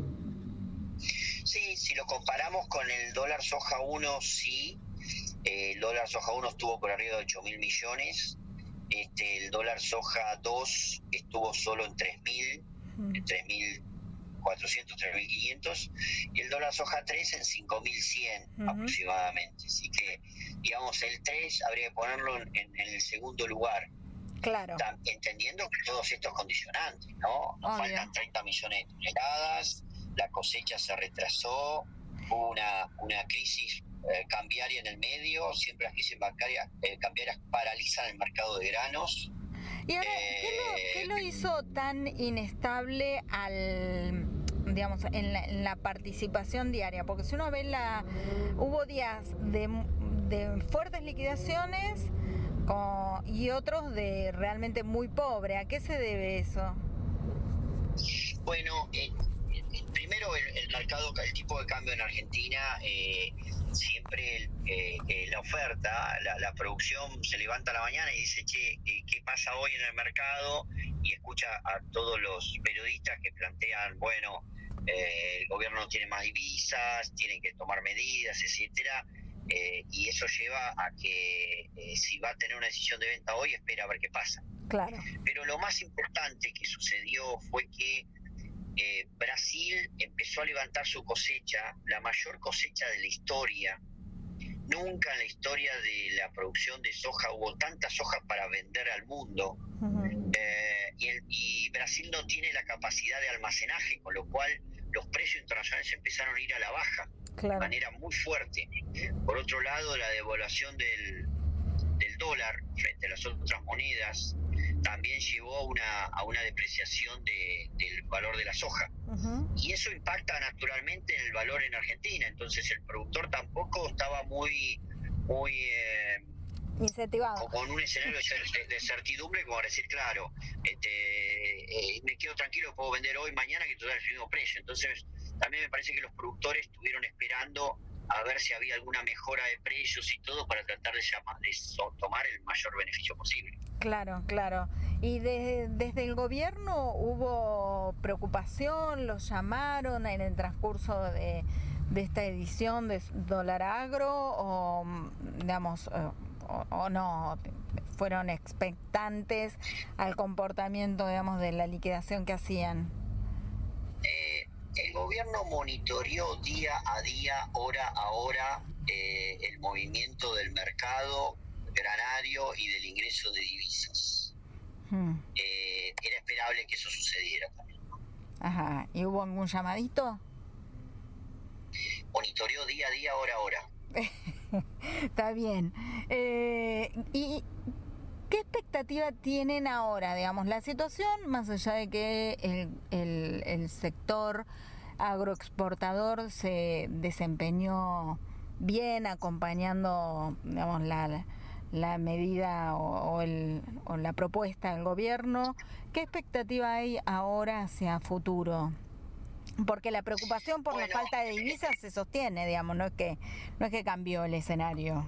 Sí, si lo comparamos con el dólar soja uno, sí. Eh, el dólar soja uno estuvo por arriba de ocho mil millones. Este, el dólar soja dos estuvo solo en tres mil, mm. en tres mil cuatrocientos, tres mil quinientos, y el dólar soja tres en cinco mil cien uh-huh. aproximadamente. Así que, digamos, el tres habría que ponerlo en, en el segundo lugar. Claro. Tam, entendiendo que todos estos condicionantes, ¿no? Nos Obvio. faltan treinta millones de toneladas, la cosecha se retrasó, hubo una, una crisis eh, cambiaria en el medio, siempre las crisis bancarias, eh, cambiarias paralizan el mercado de granos. ¿Y ahora eh, ¿qué, lo, qué lo hizo tan inestable al, digamos, en la, en la participación diaria? Porque si uno ve la, hubo días de, de fuertes liquidaciones con, y otros de realmente muy pobre. ¿A qué se debe eso? Bueno, eh, primero el, el mercado, el tipo de cambio en Argentina, eh, siempre eh, eh, la oferta, la, la producción se levanta a la mañana y dice, che, eh, ¿qué pasa hoy en el mercado? Y escucha a todos los periodistas que plantean, bueno, eh, el gobierno no tiene más divisas, tienen que tomar medidas, etcétera, eh, y eso lleva a que eh, si va a tener una decisión de venta hoy, espera a ver qué pasa. Claro. Pero lo más importante que sucedió fue que Eh, Brasil empezó a levantar su cosecha, la mayor cosecha de la historia. Nunca en la historia de la producción de soja hubo tanta soja para vender al mundo. Uh-huh. eh, y, el, y Brasil no tiene la capacidad de almacenaje, con lo cual los precios internacionales empezaron a ir a la baja, claro, de manera muy fuerte. Por otro lado, la devaluación del, del dólar frente a las otras monedas también llevó a una, a una depreciación de, del valor de la soja. Uh-huh. Y eso impacta naturalmente en el valor en Argentina. Entonces el productor tampoco estaba muy, muy eh, incentivado, con un escenario de, de certidumbre, como decir, claro, este, eh, me quedo tranquilo, puedo vender hoy, mañana, que todavía es el mismo precio. Entonces también me parece que los productores estuvieron esperando a ver si había alguna mejora de precios y todo para tratar de, llamar, de so, tomar el mayor beneficio posible. Claro, claro. ¿Y de, desde el gobierno hubo preocupación? ¿Los llamaron en el transcurso de, de esta edición de Dólar Agro? ¿O, digamos, o, o no? ¿Fueron expectantes al comportamiento, digamos, de la liquidación que hacían? Eh, el gobierno monitoreó día a día, hora a hora, eh, el movimiento del mercado granario y del ingreso de divisas. Hmm. Eh, era esperable que eso sucediera también. Ajá. ¿Y hubo algún llamadito? Monitoreó día a día, hora a hora. Está bien. Eh, ¿Y qué expectativa tienen ahora? Digamos, la situación, más allá de que el, el, el sector agroexportador se desempeñó bien acompañando, digamos, la... la medida o, o, el, o la propuesta del gobierno, ¿qué expectativa hay ahora hacia futuro? Porque la preocupación por bueno, la falta de divisas se sostiene, digamos, no es que no es que cambió el escenario.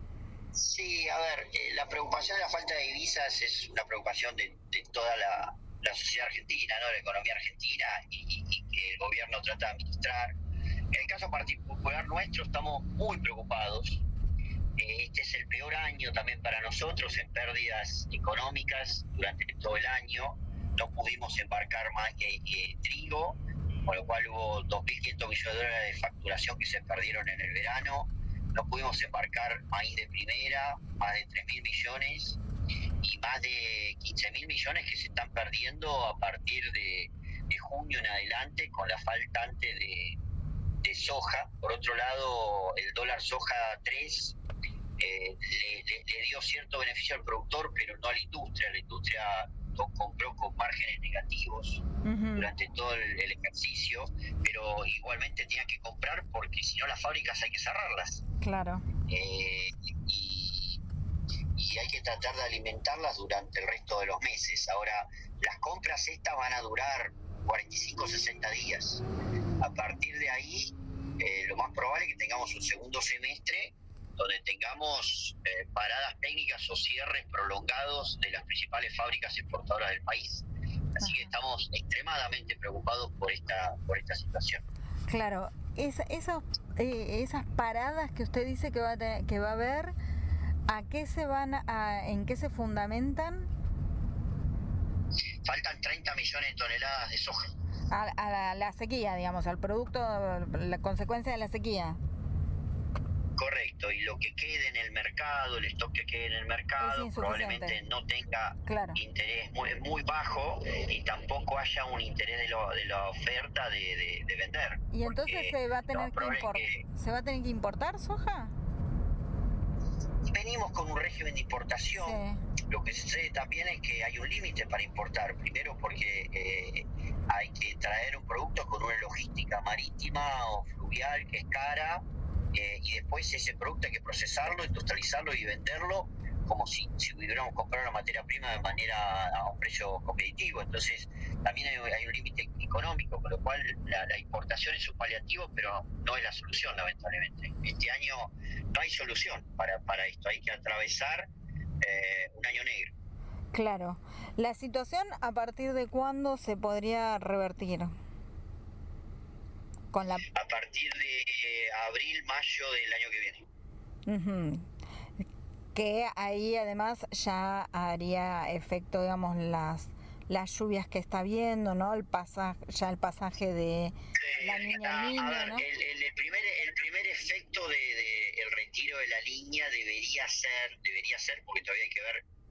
Sí, a ver, eh, la preocupación de la falta de divisas es una preocupación de, de toda la, la sociedad argentina, ¿no? La economía argentina y, y que el gobierno trata de administrar. En el caso particular nuestro estamos muy preocupados. Este es el peor año también para nosotros en pérdidas económicas durante todo el año. No pudimos embarcar más que, que trigo, con lo cual hubo dos mil quinientos millones de dólares de facturación que se perdieron en el verano. No pudimos embarcar maíz de primera, más de tres mil millones, y más de quince mil millones que se están perdiendo a partir de, de junio en adelante con la faltante de, de soja. Por otro lado, el dólar soja tres Eh, le, le, le dio cierto beneficio al productor, pero no a la industria. La industria lo compró con márgenes negativos uh-huh. durante todo el, el ejercicio, pero igualmente tenía que comprar porque si no las fábricas hay que cerrarlas. Claro. Eh, y, y hay que tratar de alimentarlas durante el resto de los meses. Ahora, las compras estas van a durar cuarenta y cinco a sesenta días. A partir de ahí, eh, lo más probable es que tengamos un segundo semestre donde tengamos eh, paradas técnicas o cierres prolongados de las principales fábricas exportadoras del país. Así Ajá. que estamos extremadamente preocupados por esta por esta situación. Claro, es, esas, eh, esas paradas que usted dice que va a tener, que va a haber, ¿a qué se van a, en qué se fundamentan? Faltan treinta millones de toneladas de soja. A, a la, la sequía, digamos, al producto, la consecuencia de la sequía. Correcto, y lo que quede en el mercado, el stock que quede en el mercado, probablemente no tenga claro. interés muy, muy bajo y tampoco haya un interés de, lo, de la oferta de, de, de vender. ¿Y entonces se va a tener que import- que, se va a tener que importar soja? Venimos con un régimen de importación. Sí. Lo que sucede también es que hay un límite para importar. Primero porque eh, hay que traer un producto con una logística marítima o fluvial que es cara. Eh, y después ese producto hay que procesarlo, industrializarlo y venderlo como si, si hubiéramos comprado la materia prima de manera a un precio competitivo. Entonces también hay, hay un límite económico, con lo cual la, la importación es un paliativo, pero no es la solución, lamentablemente. Este año no hay solución para, para esto, hay que atravesar eh, un año negro. Claro. ¿La situación a partir de cuándo se podría revertir? Con la... A partir de eh, abril, mayo del año que viene. Uh-huh. Que ahí además ya haría efecto, digamos, las las lluvias que está viendo, ¿no? El pasaje, ya el pasaje de eh, la niña a, niña, a ver, ¿no? El, el, el, primer, el primer efecto de, de el retiro de la línea debería ser, debería ser, porque todavía hay que ver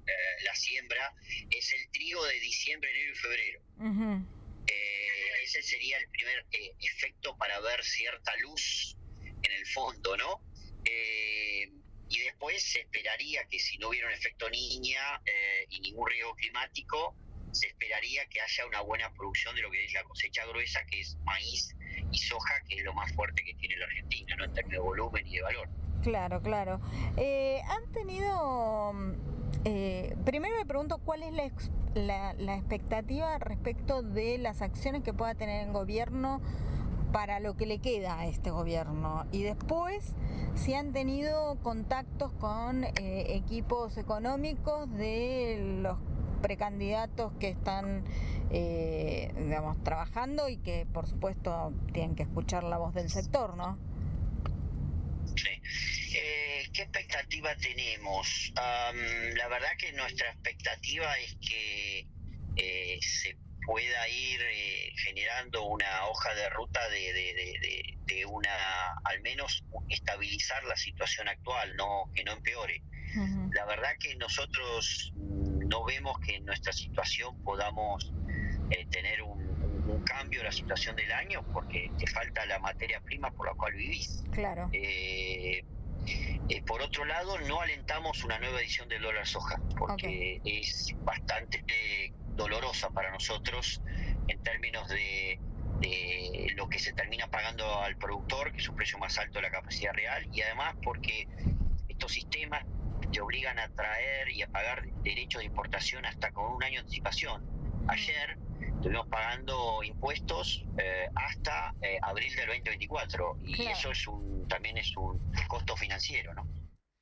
eh, la siembra, es el trigo de diciembre, enero y febrero. Uh-huh. Eh, ese sería el primer eh, efecto para ver cierta luz en el fondo, ¿no? Eh, y después se esperaría que si no hubiera un efecto niña eh, y ningún riesgo climático, se esperaría que haya una buena producción de lo que es la cosecha gruesa, que es maíz y soja, que es lo más fuerte que tiene la Argentina, ¿no? En términos de volumen y de valor. Claro, claro. Eh, ¿Han tenido... Eh, primero le pregunto cuál es la, ex, la, la expectativa respecto de las acciones que pueda tener el gobierno para lo que le queda a este gobierno, y después si han tenido contactos con eh, equipos económicos de los precandidatos que están eh, digamos, trabajando y que por supuesto tienen que escuchar la voz del sector, ¿no? Sí. Eh, ¿Qué expectativa tenemos? Um, la verdad que nuestra expectativa es que eh, se pueda ir eh, generando una hoja de ruta de, de, de, de, de una, al menos estabilizar la situación actual, no que no empeore. Uh-huh. La verdad que nosotros no vemos que en nuestra situación podamos eh, tener un, un, un cambio en la situación del año, porque te falta la materia prima por la cual vivís. Claro. Eh, eh, por otro lado, no alentamos una nueva edición del dólar soja, porque okay. es bastante eh, dolorosa para nosotros en términos de, de lo que se termina pagando al productor, que es un precio más alto de la capacidad real, y además porque estos sistemas te obligan a traer y a pagar derechos de importación hasta con un año de anticipación. Ayer estuvimos pagando impuestos eh, hasta eh, abril del veinte veinticuatro, y claro. eso es un también es un costo financiero, ¿no?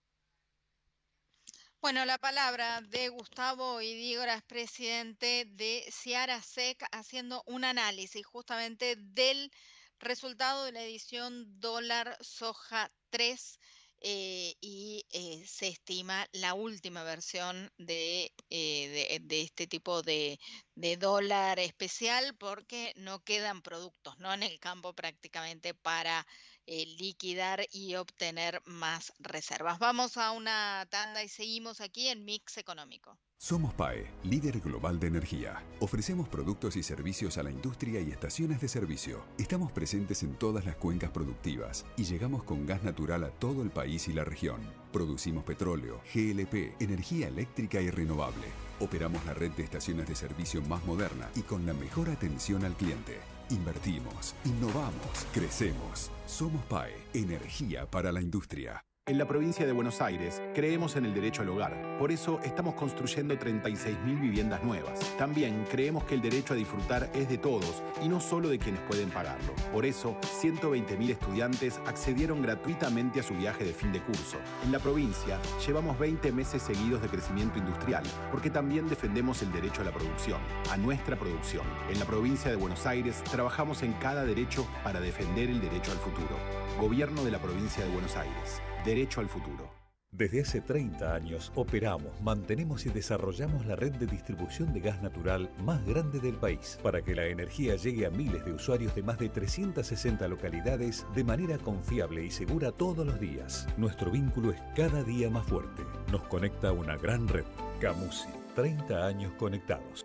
Bueno, la palabra de Gustavo Idígoras, presidente de Ciarasec, haciendo un análisis justamente del resultado de la edición dólar soja tres. Eh, y eh, se estima la última versión de, eh, de, de este tipo de, de dólar especial, porque no quedan productos, ¿no?, en el campo prácticamente para eh, liquidar y obtener más reservas. Vamos a una tanda y seguimos aquí en Mix Económico. Somos P A E, líder global de energía. Ofrecemos productos y servicios a la industria y estaciones de servicio. Estamos presentes en todas las cuencas productivas y llegamos con gas natural a todo el país y la región. Producimos petróleo, G L P, energía eléctrica y renovable. Operamos la red de estaciones de servicio más moderna y con la mejor atención al cliente. Invertimos, innovamos, crecemos. Somos P A E, energía para la industria. En la provincia de Buenos Aires creemos en el derecho al hogar. Por eso estamos construyendo treinta y seis mil viviendas nuevas. También creemos que el derecho a disfrutar es de todos y no solo de quienes pueden pagarlo. Por eso, ciento veinte mil estudiantes accedieron gratuitamente a su viaje de fin de curso. En la provincia llevamos veinte meses seguidos de crecimiento industrial, porque también defendemos el derecho a la producción, a nuestra producción. En la provincia de Buenos Aires trabajamos en cada derecho para defender el derecho al futuro. Gobierno de la provincia de Buenos Aires. Derecho al futuro. Desde hace treinta años operamos, mantenemos y desarrollamos la red de distribución de gas natural más grande del país, para que la energía llegue a miles de usuarios de más de trescientas sesenta localidades de manera confiable y segura todos los días. Nuestro vínculo es cada día más fuerte. Nos conecta a una gran red. Camusi, treinta años conectados.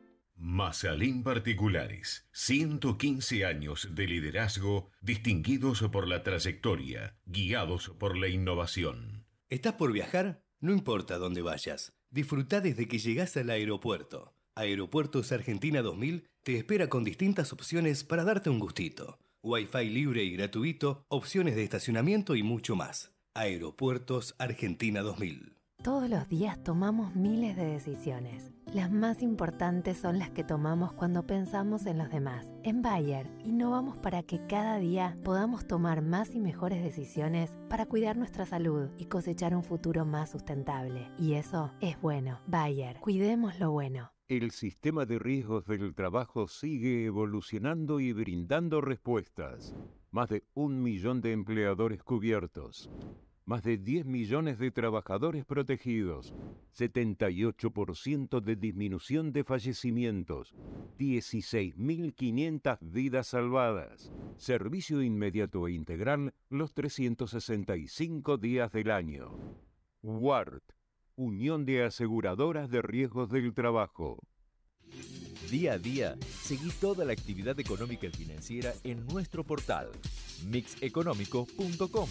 Masalín Particulares, ciento quince años de liderazgo distinguidos por la trayectoria, guiados por la innovación. ¿Estás por viajar? No importa dónde vayas. Disfruta desde que llegás al aeropuerto. Aeropuertos Argentina dos mil te espera con distintas opciones para darte un gustito. Wi-Fi libre y gratuito, opciones de estacionamiento y mucho más. Aeropuertos Argentina dos mil. Todos los días tomamos miles de decisiones. Las más importantes son las que tomamos cuando pensamos en los demás. En Bayer, innovamos para que cada día podamos tomar más y mejores decisiones para cuidar nuestra salud y cosechar un futuro más sustentable. Y eso es bueno. Bayer, cuidemos lo bueno. El sistema de riesgos del trabajo sigue evolucionando y brindando respuestas. Más de un millón de empleadores cubiertos. Más de diez millones de trabajadores protegidos, setenta y ocho por ciento de disminución de fallecimientos, dieciséis mil quinientas vidas salvadas, servicio inmediato e integral los trescientos sesenta y cinco días del año. W A R T, Unión de Aseguradoras de Riesgos del Trabajo. Día a día, seguí toda la actividad económica y financiera en nuestro portal mix económico punto com.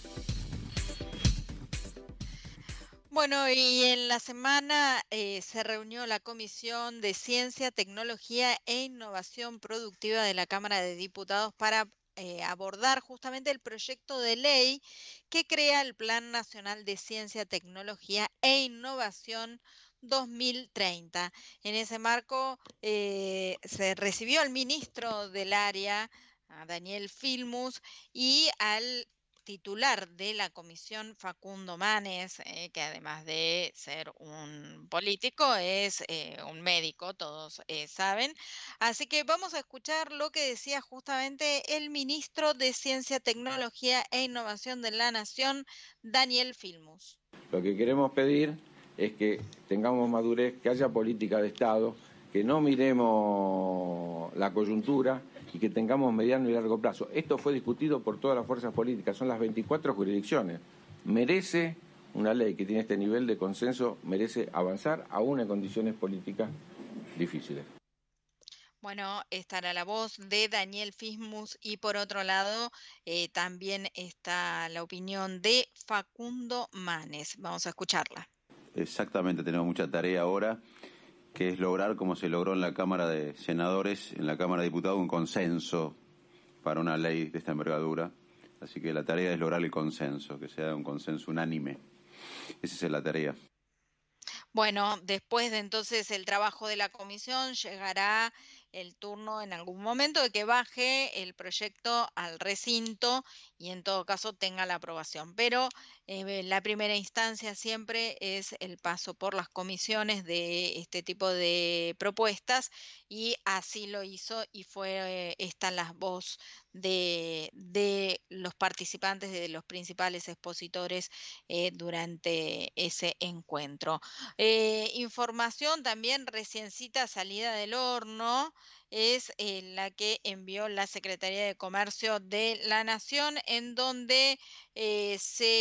Bueno, y en la semana eh, se reunió la Comisión de Ciencia, Tecnología e Innovación Productiva de la Cámara de Diputados para eh, abordar justamente el proyecto de ley que crea el Plan Nacional de Ciencia, Tecnología e Innovación dos mil treinta. En ese marco eh, se recibió al ministro del área, a Daniel Filmus, y al titular de la comisión, Facundo Manes, eh, que además de ser un político, es eh, un médico, todos eh, saben. Así que vamos a escuchar lo que decía justamente el ministro de Ciencia, Tecnología e Innovación de la Nación, Daniel Filmus. Lo que queremos pedir es que tengamos madurez, que haya política de Estado, que no miremos la coyuntura y que tengamos mediano y largo plazo. Esto fue discutido por todas las fuerzas políticas, son las veinticuatro jurisdicciones. Merece una ley que tiene este nivel de consenso, merece avanzar aún en condiciones políticas difíciles. Bueno, estará la voz de Daniel Filmus y por otro lado eh, también está la opinión de Facundo Manes. Vamos a escucharla. Exactamente, tenemos mucha tarea ahora, que es lograr, como se logró en la Cámara de Senadores, en la Cámara de Diputados, un consenso para una ley de esta envergadura. Así que la tarea es lograr el consenso, que sea un consenso unánime. Esa es la tarea. Bueno, después de entonces el trabajo de la comisión, llegará el turno en algún momento de que baje el proyecto al recinto y en todo caso tenga la aprobación. Pero eh, la primera instancia siempre es el paso por las comisiones de este tipo de propuestas y así lo hizo y fue eh, esta la voz de, de los participantes, de los principales expositores eh, durante ese encuentro. Eh, información también reciencita salida del horno es eh, la que envió la Secretaría de Comercio de la Nación, en donde eh,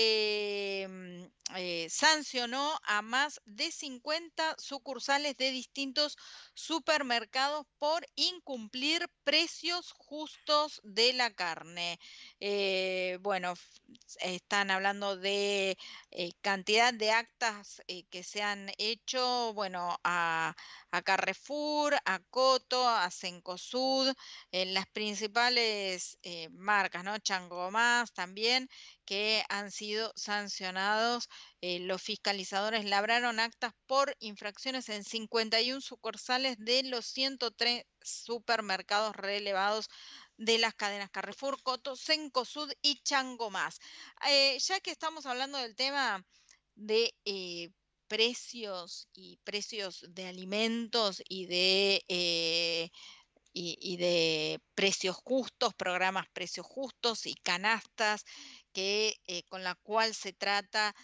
se eh, sancionó a más de cincuenta sucursales de distintos supermercados por incumplir precios justos de la carne. Eh, bueno, están hablando de eh, cantidad de actas eh, que se han hecho, bueno, a, a Carrefour, a Coto, a Cencosud, en las principales eh, marcas, ¿no? Changomás también, que han sido sancionados. Eh, los fiscalizadores labraron actas por infracciones en cincuenta y una sucursales de los ciento tres supermercados relevados de las cadenas Carrefour, Coto, Cencosud y Changomás. Eh, ya que estamos hablando del tema de eh, precios y precios de alimentos y de eh, y, y de precios justos, programas precios justos y canastas que eh, con la cual se trata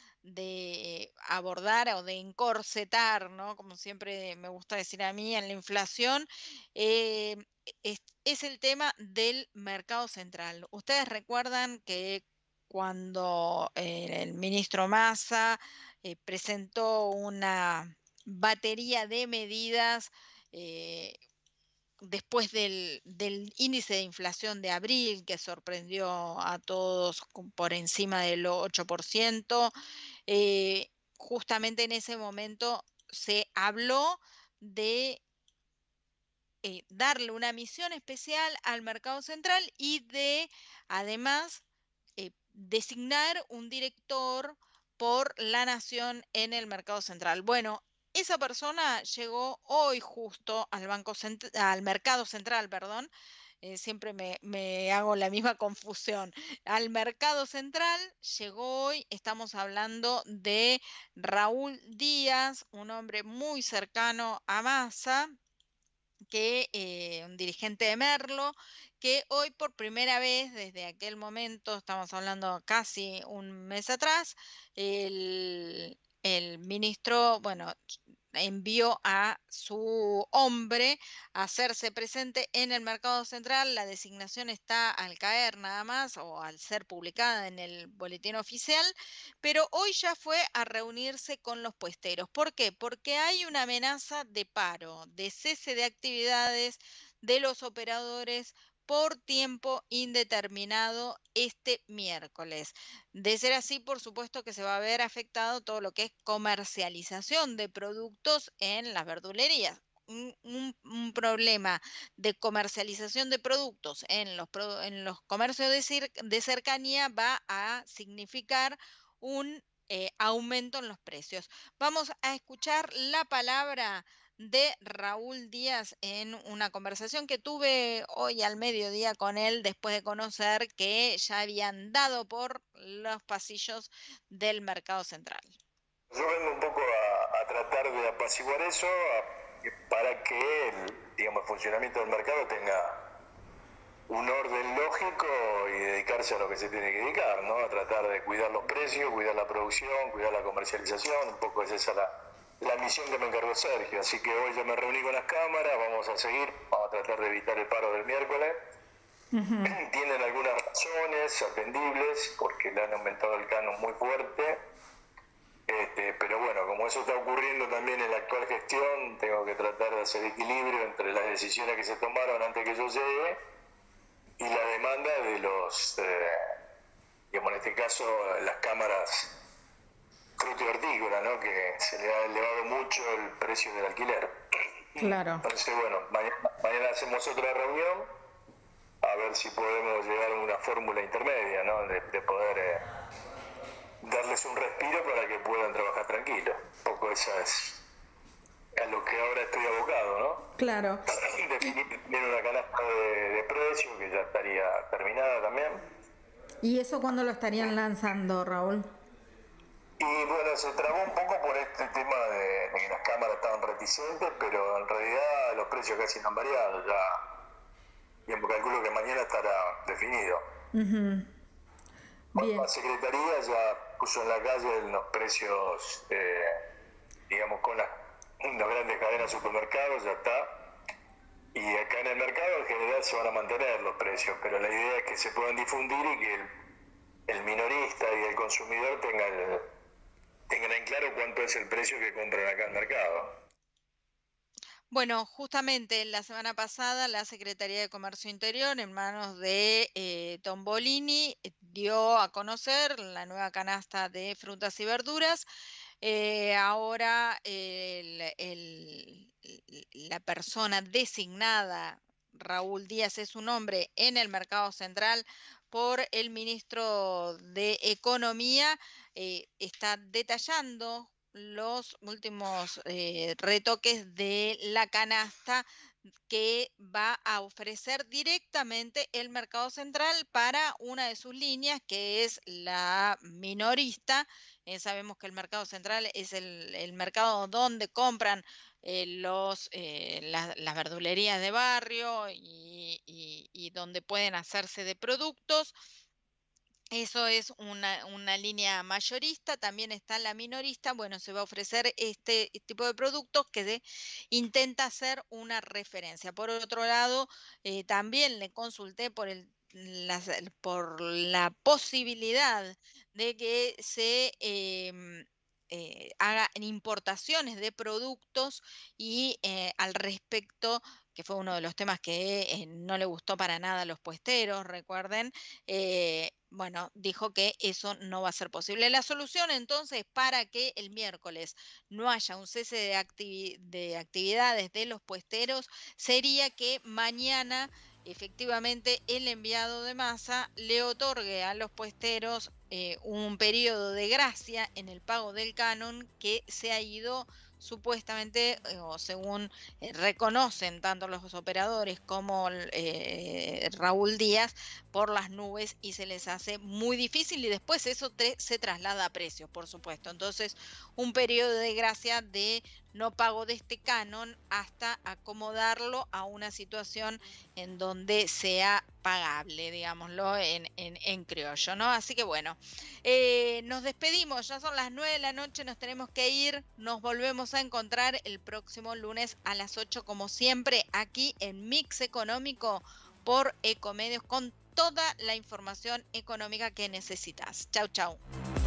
de abordar o de encorsetar, ¿no? Como siempre me gusta decir a mí, en la inflación, eh, es, es el tema del mercado central. Ustedes recuerdan que cuando eh, el ministro Massa eh, presentó una batería de medidas eh, después del, del índice de inflación de abril, que sorprendió a todos por encima del ocho por ciento, eh, justamente en ese momento se habló de eh, darle una misión especial al mercado central y de, además, eh, designar un director por la nación en el mercado central. Bueno, esa persona llegó hoy justo al banco cent- al mercado central, perdón. Eh, siempre me, me hago la misma confusión. Al mercado central llegó hoy, estamos hablando de Raúl Díaz, un hombre muy cercano a Massa, que eh, un dirigente de Merlo, que hoy por primera vez, desde aquel momento, estamos hablando casi un mes atrás, el, el ministro, bueno, envió a su hombre a hacerse presente en el mercado central. La designación está al caer nada más o al ser publicada en el boletín oficial, pero hoy ya fue a reunirse con los puesteros. ¿Por qué? Porque hay una amenaza de paro, de cese de actividades de los operadores por tiempo indeterminado este miércoles. De ser así, por supuesto que se va a ver afectado todo lo que es comercialización de productos en las verdulerías. Un, un, un problema de comercialización de productos en los, en los comercios de, cir, de cercanía va a significar un eh, aumento en los precios. Vamos a escuchar la palabra de Raúl Díaz en una conversación que tuve hoy al mediodía con él después de conocer que ya habían dado por los pasillos del mercado central. Yo vengo un poco a, a tratar de apaciguar eso a, para que el, digamos, el funcionamiento del mercado tenga un orden lógico y dedicarse a lo que se tiene que dedicar, ¿no? A tratar de cuidar los precios, cuidar la producción, cuidar la comercialización, un poco es esa la la misión que me encargó Sergio, así que hoy ya me reuní con las cámaras, vamos a seguir, vamos a tratar de evitar el paro del miércoles. Uh-huh. Tienen algunas razones atendibles, porque le han aumentado el canon muy fuerte, este, pero bueno, como eso está ocurriendo también en la actual gestión, tengo que tratar de hacer equilibrio entre las decisiones que se tomaron antes que yo llegue y la demanda de los, eh, digamos en este caso, las cámaras fruto y hortícola, ¿no? Que se le ha elevado mucho el precio del alquiler. Claro. Entonces, bueno, mañana, mañana hacemos otra reunión a ver si podemos llegar a una fórmula intermedia, ¿no? De, de poder eh, darles un respiro para que puedan trabajar tranquilos. Un poco esa es a lo que ahora estoy abocado, ¿no? Claro. Definir una canasta de, de precios que ya estaría terminada también. ¿Y eso cuándo lo estarían lanzando, Raúl? Y bueno, se trabó un poco por este tema de, de que las cámaras estaban reticentes, pero en realidad los precios casi no han variado ya. Bien, porque calculo que mañana estará definido. Uh-huh. Bien. La Secretaría ya puso en la calle los precios, eh, digamos, con las, las grandes cadenas de supermercados, ya está. Y acá en el mercado en general se van a mantener los precios, pero la idea es que se puedan difundir y que el, el minorista y el consumidor tengan el tengan en claro cuánto es el precio que compran acá en el mercado. Bueno, justamente la semana pasada la Secretaría de Comercio Interior, en manos de eh, Tombolini, dio a conocer la nueva canasta de frutas y verduras. Eh, ahora el, el, la persona designada, Raúl Díaz es su nombre, en el mercado central por el ministro de Economía, eh, está detallando los últimos eh, retoques de la canasta que va a ofrecer directamente el mercado central para una de sus líneas, que es la minorista. Eh, sabemos que el mercado central es el, el mercado donde compran eh, los, eh, la, las verdulerías de barrio y, y, y donde pueden hacerse de productos. Eso es una, una línea mayorista, también está la minorista. Bueno, se va a ofrecer este tipo de productos que se intenta hacer una referencia. Por otro lado, eh, también le consulté por, el, la, por la posibilidad de que se eh, eh, haga importaciones de productos y eh, al respecto, que fue uno de los temas que eh, no le gustó para nada a los puesteros, recuerden, eh, bueno, dijo que eso no va a ser posible. La solución entonces para que el miércoles no haya un cese de, activi- de actividades de los puesteros sería que mañana efectivamente el enviado de masa le otorgue a los puesteros eh, un periodo de gracia en el pago del canon que se ha ido supuestamente, eh, o según eh, reconocen tanto los operadores como eh, Raúl Díaz, por las nubes, y se les hace muy difícil y después eso te, se traslada a precios, por supuesto. Entonces, un periodo de gracia de no pago de este canon hasta acomodarlo a una situación en donde sea pagable, digámoslo en, en, en criollo, ¿no? Así que bueno, eh, nos despedimos, ya son las nueve de la noche, nos tenemos que ir, nos volvemos a encontrar el próximo lunes a las ocho, como siempre, aquí en Mix Económico por Ecomedios, con toda la información económica que necesitas. Chau, chau.